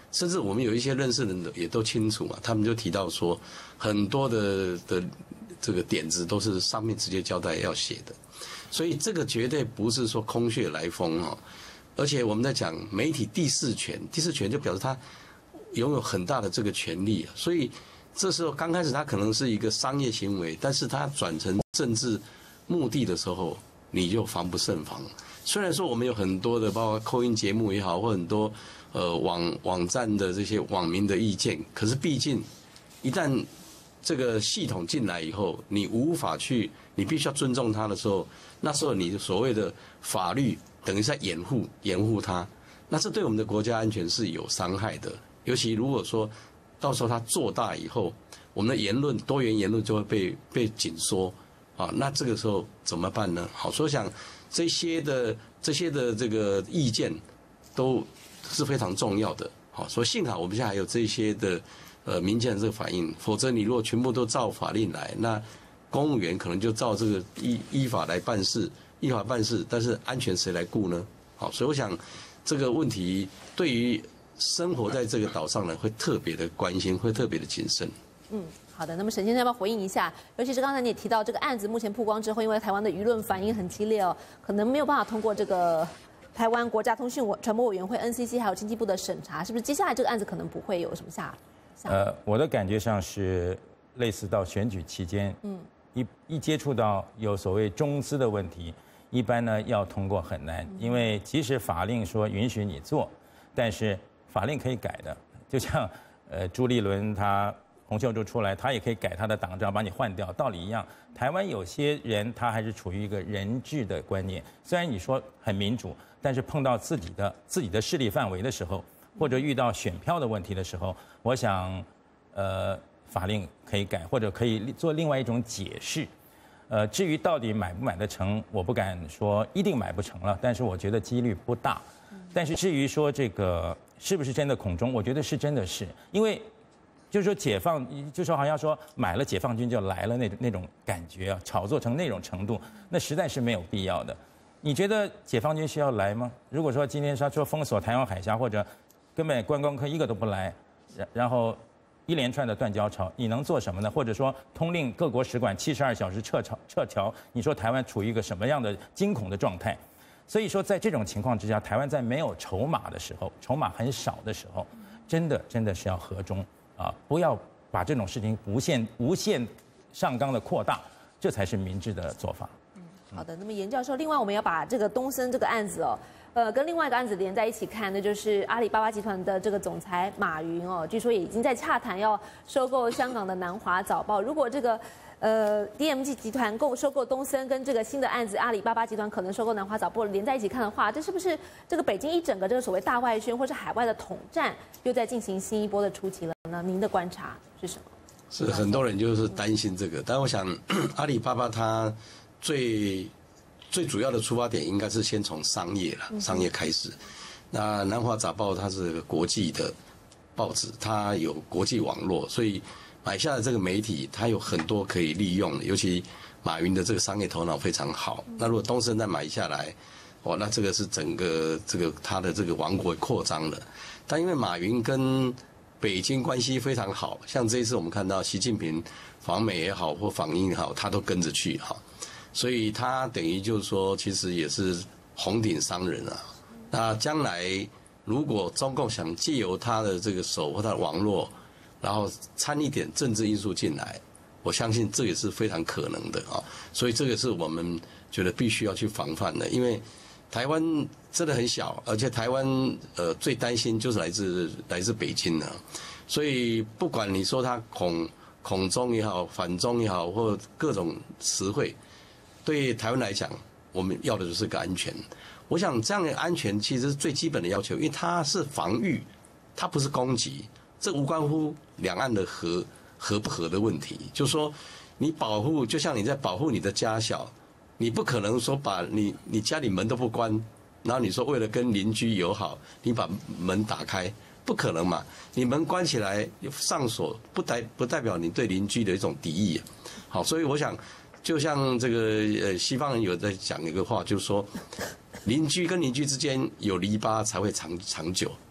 甚至我们有一些认识的人也都清楚嘛，他们就提到说，很多的的这个点子都是上面直接交代要写的，所以这个绝对不是说空穴来风哦。而且我们在讲媒体第四权，第四权就表示他拥有很大的这个权利，所以这时候刚开始他可能是一个商业行为，但是他转成政治目的的时候，你就防不胜防。虽然说我们有很多的，包括扣音节目也好，或很多呃网网站的这些网民的意见，可是毕竟一旦这个系统进来以后，你无法去，你必须要尊重它的时候，那时候你所谓的法律等于在掩护掩护它，那这对我们的国家安全是有伤害的。尤其如果说到时候它做大以后，我们的言论多元言论就会被被紧缩啊，那这个时候怎么办呢？好，所以我想这些的这些的这个意见都是非常重要的。好，所以幸好我们现在还有这些的呃民间的这个反应，否则你如果全部都照法令来，那公务员可能就照这个依依法来办事，依法办事，但是安全谁来顾呢？好，所以我想这个问题对于生活在这个岛上呢，会特别的关心，会特别的谨慎。 嗯，好的。那么沈先生要不要回应一下？尤其是刚才你也提到这个案子目前曝光之后，因为台湾的舆论反应很激烈哦，可能没有办法通过这个台湾国家通讯传播委员会 N C C 还有经济部的审查，是不是接下来这个案子可能不会有什么下？下呃，我的感觉上是类似到选举期间，嗯，一一接触到有所谓中资的问题，一般呢要通过很难，因为即使法令说允许你做，但是法令可以改的，就像呃朱立伦他洪秀柱出来，他也可以改他的党章把你换掉，道理一样。台湾有些人他还是处于一个人治的观念，虽然你说很民主，但是碰到自己的自己的势力范围的时候，或者遇到选票的问题的时候，我想呃法令可以改，或者可以做另外一种解释。呃，至于到底买不买得成，我不敢说一定买不成了，但是我觉得几率不大。但是至于说这个是不是真的恐中，我觉得是真的是，因为就是说解放，就说好像说买了解放军就来了那那种感觉啊，炒作成那种程度，那实在是没有必要的。你觉得解放军需要来吗？如果说今天他说封锁台湾海峡，或者根本观光客一个都不来，然然后一连串的断交潮，你能做什么呢？或者说通令各国使馆七十二小时撤侨撤侨，你说台湾处于一个什么样的惊恐的状态？所以说，在这种情况之下，台湾在没有筹码的时候，筹码很少的时候，真的真的是要和中啊，不要把这种事情无限无限上纲的扩大，这才是明智的做法。 嗯，好的。那么严教授，另外我们要把这个东森这个案子哦，呃，跟另外一个案子连在一起看，那就是阿里巴巴集团的这个总裁马云哦，据说也已经在洽谈要收购香港的南华早报。如果这个呃 D M G 集团购收购东森，跟这个新的案子阿里巴巴集团可能收购南华早报连在一起看的话，这是不是这个北京一整个这个所谓大外宣或是海外的统战又在进行新一波的初期了呢？您的观察是什么？ 是很多人就是担心这个，但我想阿里巴巴它最最主要的出发点应该是先从商业了，商业开始。那南华早报它是个国际的报纸，它有国际网络，所以买下的这个媒体，它有很多可以利用的，尤其马云的这个商业头脑非常好。那如果东森再买下来，哦，那这个是整个这个他的这个王国扩张了。但因为马云跟北京关系非常好，像这一次我们看到习近平访美也好或访英也好，他都跟着去哈，所以他等于就是说，其实也是红顶商人啊。那将来如果中共想借由他的这个手或他的网络，然后掺一点政治因素进来，我相信这也是非常可能的啊。所以这个是我们觉得必须要去防范的，因为台湾真的很小，而且台湾呃最担心就是来自来自北京的，所以不管你说他恐恐中也好，反中也好，或各种词汇，对台湾来讲，我们要的就是个安全。我想这样的安全其实是最基本的要求，因为它是防御，它不是攻击。这无关乎两岸的和和不和的问题，就是说，你保护就像你在保护你的家小，你不可能说把你你家里门都不关，然后你说为了跟邻居友好，你把门打开，不可能嘛？你门关起来上锁，不代不代表你对邻居的一种敌意。好，所以我想，就像这个呃西方人有在讲一个话，就是说，邻居跟邻居之间有篱笆才会长长久啊。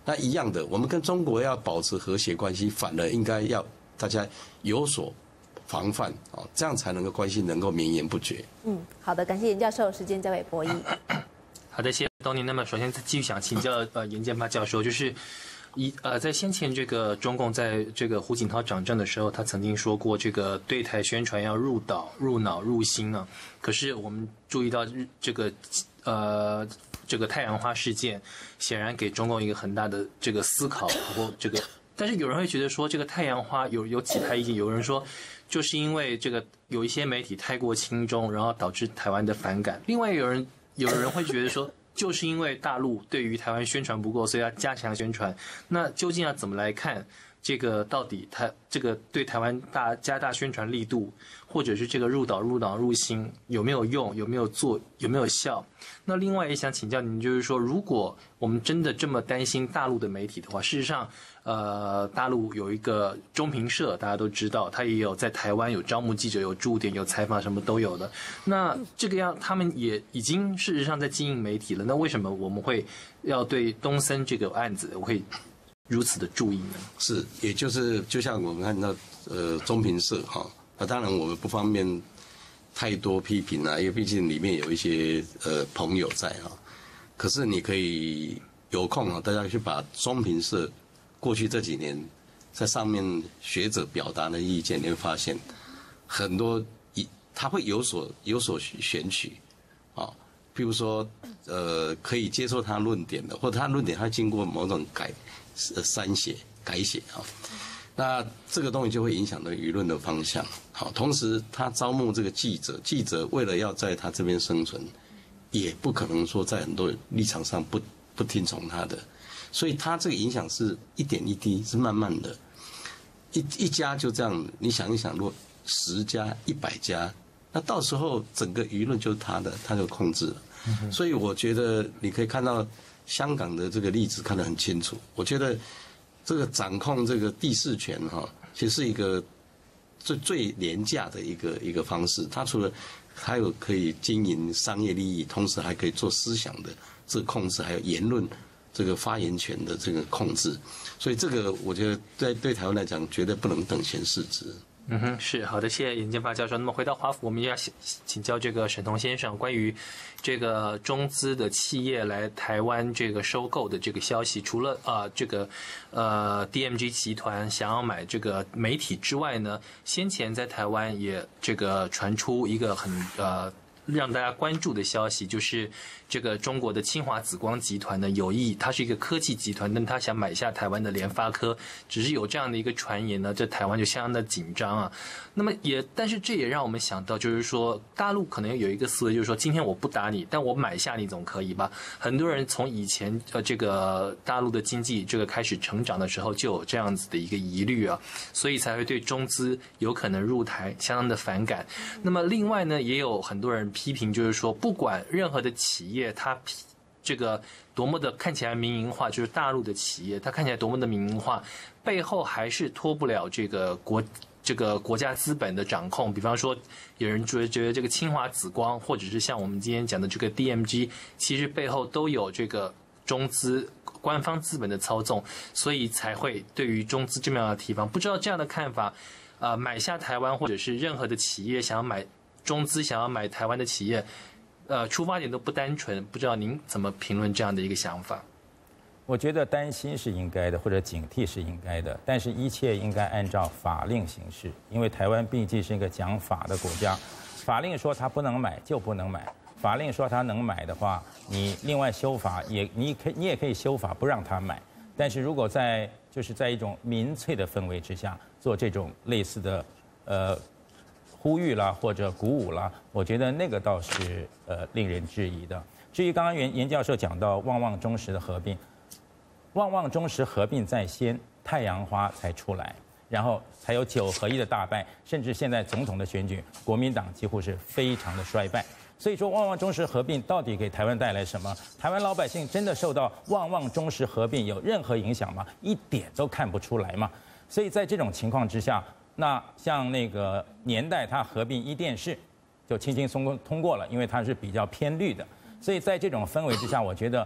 那一样的，我们跟中国要保持和谐关系，反而应该要大家有所防范啊，这样才能够关系能够绵延不绝。 嗯，好的，感谢严教授，时间交给博弈。 好的，谢谢东尼。那么首先继续想请教呃严建发教授，就是一呃在先前这个中共在这个胡锦涛掌政的时候，他曾经说过这个对台宣传要入岛、入脑、入心呢。可是我们注意到这个呃。这个太阳花事件显然给中共一个很大的这个思考，或这个，但是有人会觉得说，这个太阳花有有几派意见，有人说就是因为这个有一些媒体太过轻重，然后导致台湾的反感；另外有人有人会觉得说，就是因为大陆对于台湾宣传不够，所以要加强宣传。那究竟要怎么来看这个到底台这个对台湾大加大宣传力度，或者是这个入岛入脑入心有没有用，有没有做，有没有效？那另外也想请教您，就是说，如果我们真的这么担心大陆的媒体的话，事实上，呃，大陆有一个中评社，大家都知道，它也有在台湾有招募记者、有驻点、有采访，什么都有的。那这个样，他们也已经事实上在经营媒体了。那为什么我们会要对东森这个案子会如此的注意呢？ 是，也就是就像我们看到呃中评社哈，那当然我们不方便太多批评啊，因为毕竟里面有一些呃朋友在啊。可是你可以有空啊，大家去把中评社过去这几年在上面学者表达的意见，你会发现很多一他会有所有所选取啊，譬如说呃可以接受他论点的，或者他论点他经过某种改删写改写啊。那这个东西就会影响到舆论的方向。好，同时他招募这个记者，记者为了要在他这边生存，也不可能说在很多立场上不不听从他的，所以他这个影响是一点一滴，是慢慢的，一一家就这样。你想一想，如果十家、一百家，那到时候整个舆论就是他的，他就控制了。嗯、所以我觉得你可以看到香港的这个例子看得很清楚。我觉得。这个掌控这个第四权哈，其实是一个最最廉价的一个一个方式。它除了还有可以经营商业利益，同时还可以做思想的这个控制，还有言论这个发言权的这个控制。所以这个我觉得对对台湾来讲，绝对不能等闲视之。 嗯哼，是好的，谢谢严建发教授。那么回到华府，我们要请教这个沈彤先生关于这个中资的企业来台湾这个收购的这个消息。除了呃这个呃 D M G 集团想要买这个媒体之外呢，先前在台湾也这个传出一个很呃让大家关注的消息，就是这个中国的清华紫光集团呢有意，它是一个科技集团，但它想买下台湾的联发科，只是有这样的一个传言呢，这台湾就相当的紧张啊。那么也，但是这也让我们想到，就是说大陆可能有一个思维，就是说今天我不打你，但我买下你总可以吧？很多人从以前呃这个大陆的经济这个开始成长的时候，就有这样子的一个疑虑啊，所以才会对中资有可能入台相当的反感。那么另外呢，也有很多人批评，就是说不管任何的企业，它这个多么的看起来民营化，就是大陆的企业，它看起来多么的民营化，背后还是脱不了这个国这个国家资本的掌控。比方说，有人觉得觉得这个清华紫光，或者是像我们今天讲的这个 D M G， 其实背后都有这个中资官方资本的操纵，所以才会对于中资这么样的提防。不知道这样的看法，呃，买下台湾，或者是任何的企业想要买中资想要买台湾的企业，呃，出发点都不单纯。不知道您怎么评论这样的一个想法？ 我觉得担心是应该的，或者警惕是应该的，但是一切应该按照法令行事，因为台湾毕竟是一个讲法的国家，法令说它不能买就不能买，法令说它能买的话，你另外修法也你可你也可以修法不让它买，但是如果在就是在一种民粹的氛围之下做这种类似的呃呼吁啦或者鼓舞啦，我觉得那个倒是呃令人质疑的。至于刚刚严严教授讲到旺旺中时的合并。旺旺中时合并在先，太阳花才出来，然后才有九合一的大败，甚至现在总统的选举，国民党几乎是非常的衰败。所以说，旺旺中时合并到底给台湾带来什么？台湾老百姓真的受到旺旺中时合并有任何影响吗？一点都看不出来嘛。所以在这种情况之下，那像那个年代它合并一电视，就轻轻松松通过了，因为它是比较偏绿的。所以在这种氛围之下，我觉得。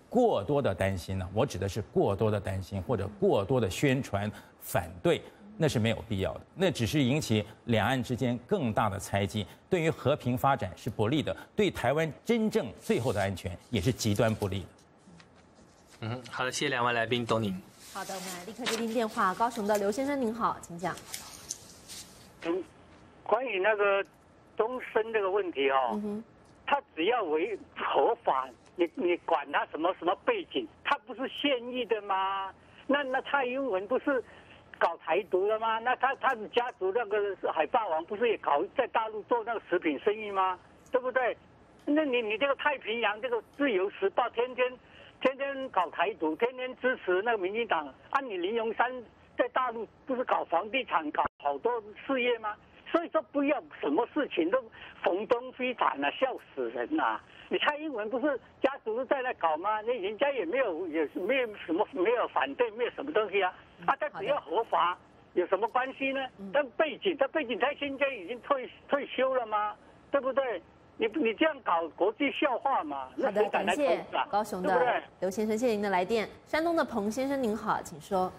过多的担心呢，我指的是过多的担心或者过多的宣传反对，那是没有必要的，那只是引起两岸之间更大的猜忌，对于和平发展是不利的，对台湾真正最后的安全也是极端不利的。 嗯，好的，谢谢两位来宾，董宁。 好的，我们来立刻接听电话，高雄的刘先生您好，请讲。 嗯，关于那个终身这个问题哦，嗯、他只要为合法，你你管他什么什么背景，他不是现役的吗？那那蔡英文不是搞台独的吗？那他他的家族那个海霸王不是也搞在大陆做那个食品生意吗？对不对？那你你这个太平洋这个自由时报天天天天搞台独，天天支持那个民进党，按、啊、你林荣三在大陆不是搞房地产搞好多事业吗？所以说不要什么事情都逢东飞弹啊，笑死人呐、啊！你蔡英文不是家族在那搞吗？那人家也没有也没有什么没有反对，没有什么东西啊。啊，他只要合法，有什么关系呢？但背景，他背景他现在已经退退休了吗？对不对？你你这样搞国际笑话嘛？ 好的，感谢高雄的刘先生，谢谢您的来电。山东的彭先生您好，请说。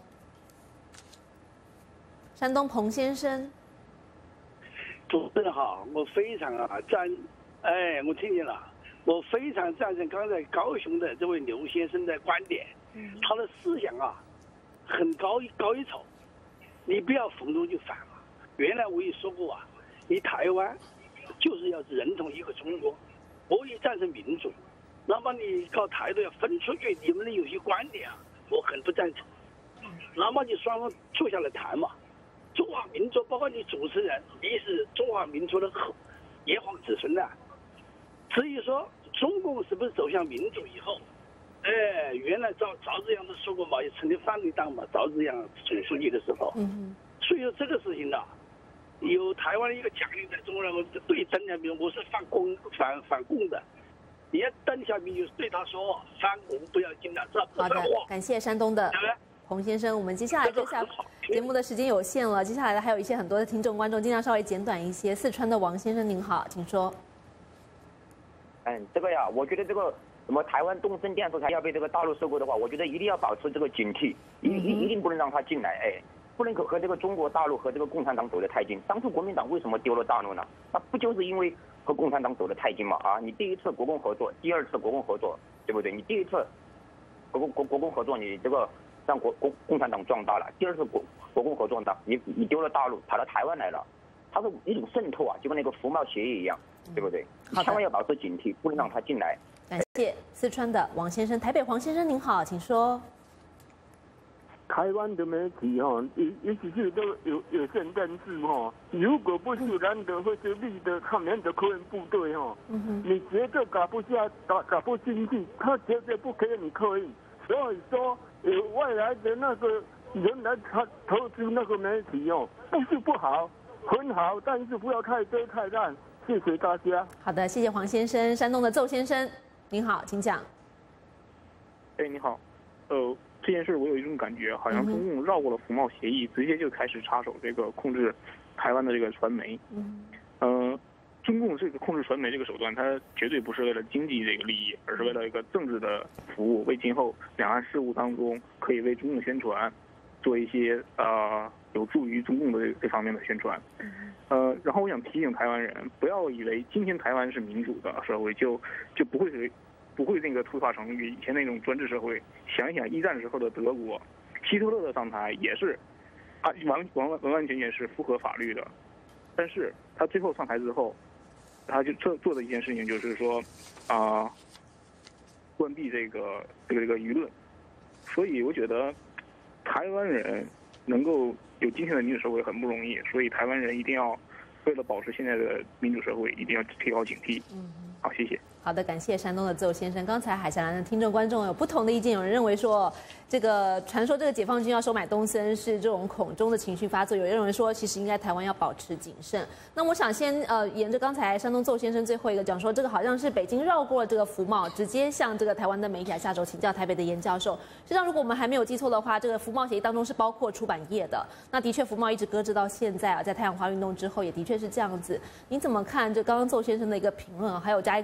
山东彭先生。 主持人好，我非常啊赞，哎，我听见了，我非常赞成刚才高雄的这位刘先生的观点，嗯、他的思想啊很高一高一筹，你不要逢中就反了。原来我也说过啊，你台湾就是要认同一个中国，我也赞成民主，那么你搞台独要分出去，你们的有些观点啊，我很不赞成。那么你双方坐下来谈嘛。中华民族，包括你主持人，你是中华民族的后炎黄子孙的。至于说中共是不是走向民主以后，哎，原来赵赵紫阳都说过嘛，也成立反对党嘛，赵紫阳总书记的时候。嗯。所以说这个事情呢，有台湾一个讲理在中国人对邓小平，我是反共反反共的。你要邓小平就对他说反共不要进来，这不是话。 感谢山东的洪先生，我们接下来接下来节目的时间有限了，接下来的还有一些很多的听众观众，尽量稍微简短一些。四川的王先生您好，请说。 嗯，这个呀，我觉得这个什么台湾东森电视台要被这个大陆收购的话，我觉得一定要保持这个警惕，一一一定不能让它进来，哎，不能和和这个中国大陆和这个共产党走得太近。当初国民党为什么丢了大陆呢？那不就是因为和共产党走得太近嘛？啊，你第一次国共合作，第二次国共合作，对不对？你第一次国共国国共合作，你这个。让国共共产党壮大了，第二次国国共合作的，你你丢了大陆，跑到台湾来了，它是一种渗透啊，就跟那个服贸协议一样，对不对？你千万要保持警惕，不能让它进来。 感谢四川的王先生，台北黄先生您好，请说。 台湾的媒体哈，也也许是都有有线电视哈，如果不是蓝的或是绿的抗联的科研部队哈，嗯、你绝对搞不下搞搞不进去，他绝对不给你刻意。所以说，有外来的那个人来投投资那个媒体哦，不是不好，很好，但是不要太多太烂。谢谢大家。 好的，谢谢黄先生。山东的邹先生，您好，请讲。 哎，你好，呃，这件事我有一种感觉，好像中共绕过了服贸协议，直接就开始插手这个控制台湾的这个传媒。嗯。呃。中共这个控制传媒这个手段，它绝对不是为了经济这个利益，而是为了一个政治的服务，为今后两岸事务当中可以为中共宣传，做一些呃有助于中共的这这方面的宣传。呃，然后我想提醒台湾人，不要以为今天台湾是民主的社会，就就不会是不会那个退化成以前那种专制社会。想一想一战时候的德国，希特勒的上台也是啊完完完完全全是符合法律的，但是他最后上台之后。他就做做的一件事情就是说，啊、呃，关闭这个这个这个舆论，所以我觉得台湾人能够有今天的民主社会很不容易，所以台湾人一定要为了保持现在的民主社会，一定要提高警惕。嗯，好，谢谢。 好的，感谢山东的邹先生。刚才海峡蓝的听众观众有不同的意见，有人认为说，这个传说这个解放军要收买东森是这种恐中的情绪发作，有人认为说，其实应该台湾要保持谨慎。那我想先呃，沿着刚才山东邹先生最后一个讲说，这个好像是北京绕过了这个服贸，直接向这个台湾的媒体下手请教台北的严教授。实际上，如果我们还没有记错的话，这个服贸协议当中是包括出版业的。那的确，服贸一直搁置到现在啊，在太阳花运动之后，也的确是这样子。你怎么看这刚刚邹先生的一个评论啊？还有加一个问题，昨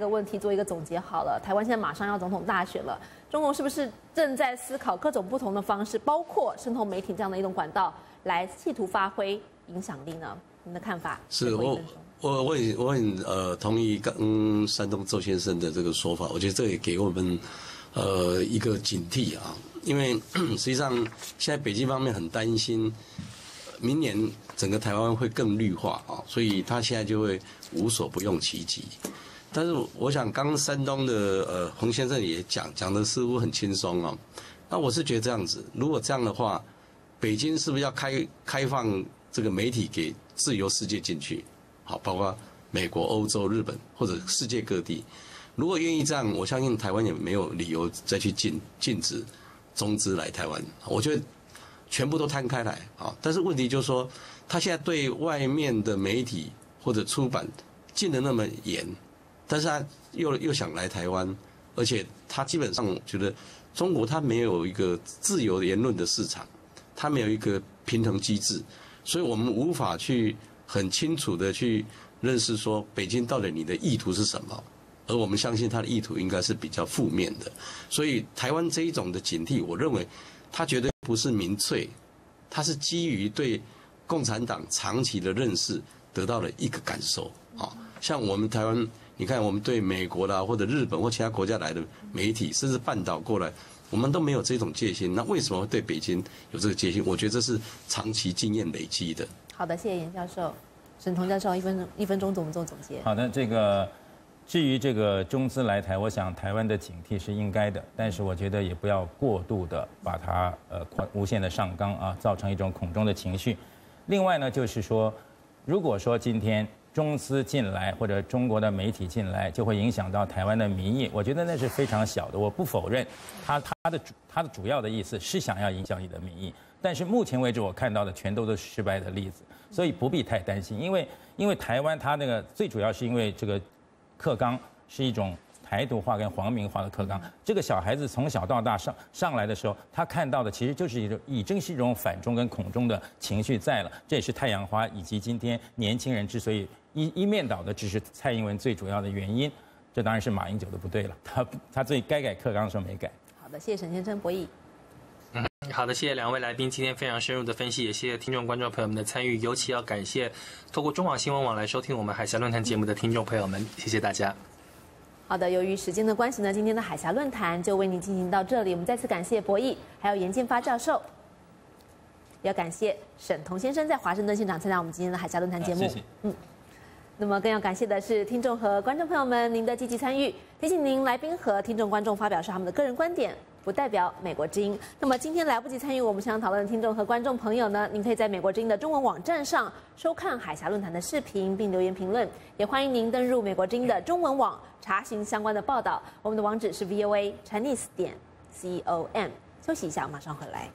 做一个总结好了。台湾现在马上要总统大选了，中国是不是正在思考各种不同的方式，包括渗透媒体这样的一种管道，来企图发挥影响力呢？您的看法？ 是我我我很我很呃同意刚山东周先生的这个说法，我觉得这也给我们呃一个警惕啊，因为实际上现在北京方面很担心，明年整个台湾会更绿化啊，所以他现在就会无所不用其极。但是我想，刚刚山东的呃洪先生也讲讲的似乎很轻松啊，那我是觉得这样子，如果这样的话，北京是不是要开开放这个媒体给自由世界进去？好，包括美国、欧洲、日本或者世界各地，如果愿意这样，我相信台湾也没有理由再去禁禁止中资来台湾。我觉得全部都摊开来啊，但是问题就是说，他现在对外面的媒体或者出版禁得那么严，但是他又又想来台湾，而且他基本上觉得中国他没有一个自由言论的市场，他没有一个平衡机制，所以我们无法去很清楚的去认识说北京到底你的意图是什么，而我们相信他的意图应该是比较负面的，所以台湾这一种的警惕，我认为他绝对不是民粹，他是基于对共产党长期的认识得到了一个感受啊。像我们台湾，你看我们对美国啦或者日本或其他国家来的媒体，甚至半岛过来，我们都没有这种戒心，那为什么会对北京有这个戒心？我觉得这是长期经验累积的。 好的，谢谢严教授。沈彤教授，一分钟一分钟怎么做总结？ 好的，这个至于这个中资来台，我想台湾的警惕是应该的，但是我觉得也不要过度的把它呃无限的上纲啊，造成一种恐中的情绪。另外呢，就是说，如果说今天中资进来或者中国的媒体进来，就会影响到台湾的民意，我觉得那是非常小的。我不否认他他的他的主要的意思是想要影响你的民意，但是目前为止我看到的全都是失败的例子，所以不必太担心。因为因为台湾它那个最主要是因为这个课纲是一种台独化跟皇民化的课纲，这个小孩子从小到大上上来的时候，他看到的其实就是一种已经是一种反中跟恐中的情绪在了，这也是太阳花以及今天年轻人之所以一一面倒的支持蔡英文最主要的原因。这当然是马英九的不对了，他他最该改课纲的时候没改。 好的，谢谢沈先生，博弈。 嗯，好的，谢谢两位来宾今天非常深入的分析，也谢谢听众观众朋友们的参与，尤其要感谢透过中网新闻网来收听我们海峡论坛节目的听众朋友们，谢谢大家。 好的，由于时间的关系呢，今天的海峡论坛就为您进行到这里。我们再次感谢博弈，还有严建发教授，也要感谢沈彤先生在华盛顿现场参加我们今天的海峡论坛节目。 谢谢。 嗯。那么更要感谢的是听众和观众朋友们您的积极参与。提醒您，来宾和听众观众发表是他们的个人观点，不代表美国之音。那么今天来不及参与我们现场讨论的听众和观众朋友呢，您可以在美国之音的中文网站上收看海峡论坛的视频并留言评论，也欢迎您登入美国之音的中文网查询相关的报道。我们的网址是 V O A Chinese 点 C O M。休息一下，马上回来。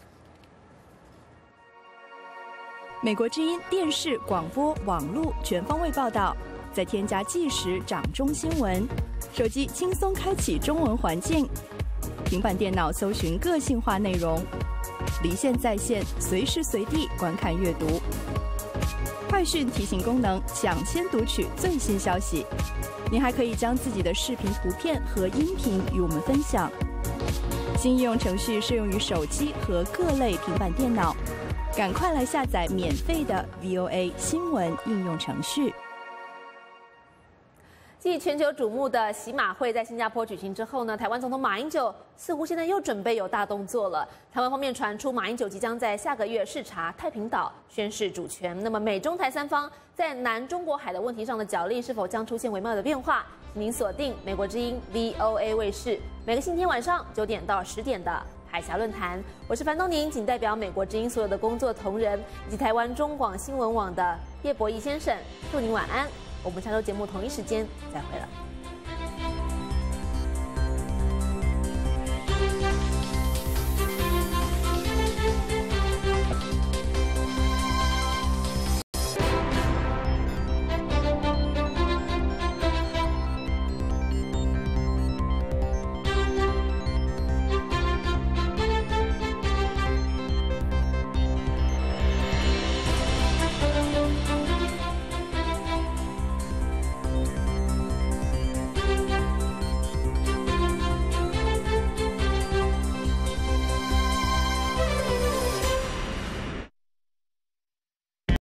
美国之音电视、广播、网络全方位报道，再添加即时掌中新闻，手机轻松开启中文环境，平板电脑搜寻个性化内容，离线在线，随时随地观看阅读。快讯提醒功能，抢先读取最新消息。您还可以将自己的视频、图片和音频与我们分享。新应用程序适用于手机和各类平板电脑。赶快来下载免费的 V O A 新闻应用程序。 继全球瞩目的喜马会在新加坡举行之后呢，台湾总统马英九似乎现在又准备有大动作了。台湾方面传出，马英九即将在下个月视察太平岛，宣示主权。那么美中台三方在南中国海的问题上的角力，是否将出现微妙的变化？请您锁定美国之音 V O A 卫视，每个星期天晚上九点到十点的海峡论坛。我是樊东宁，仅代表美国之音所有的工作同仁以及台湾中广新闻网的叶博弈先生，祝您晚安。我们下周节目同一时间再会了。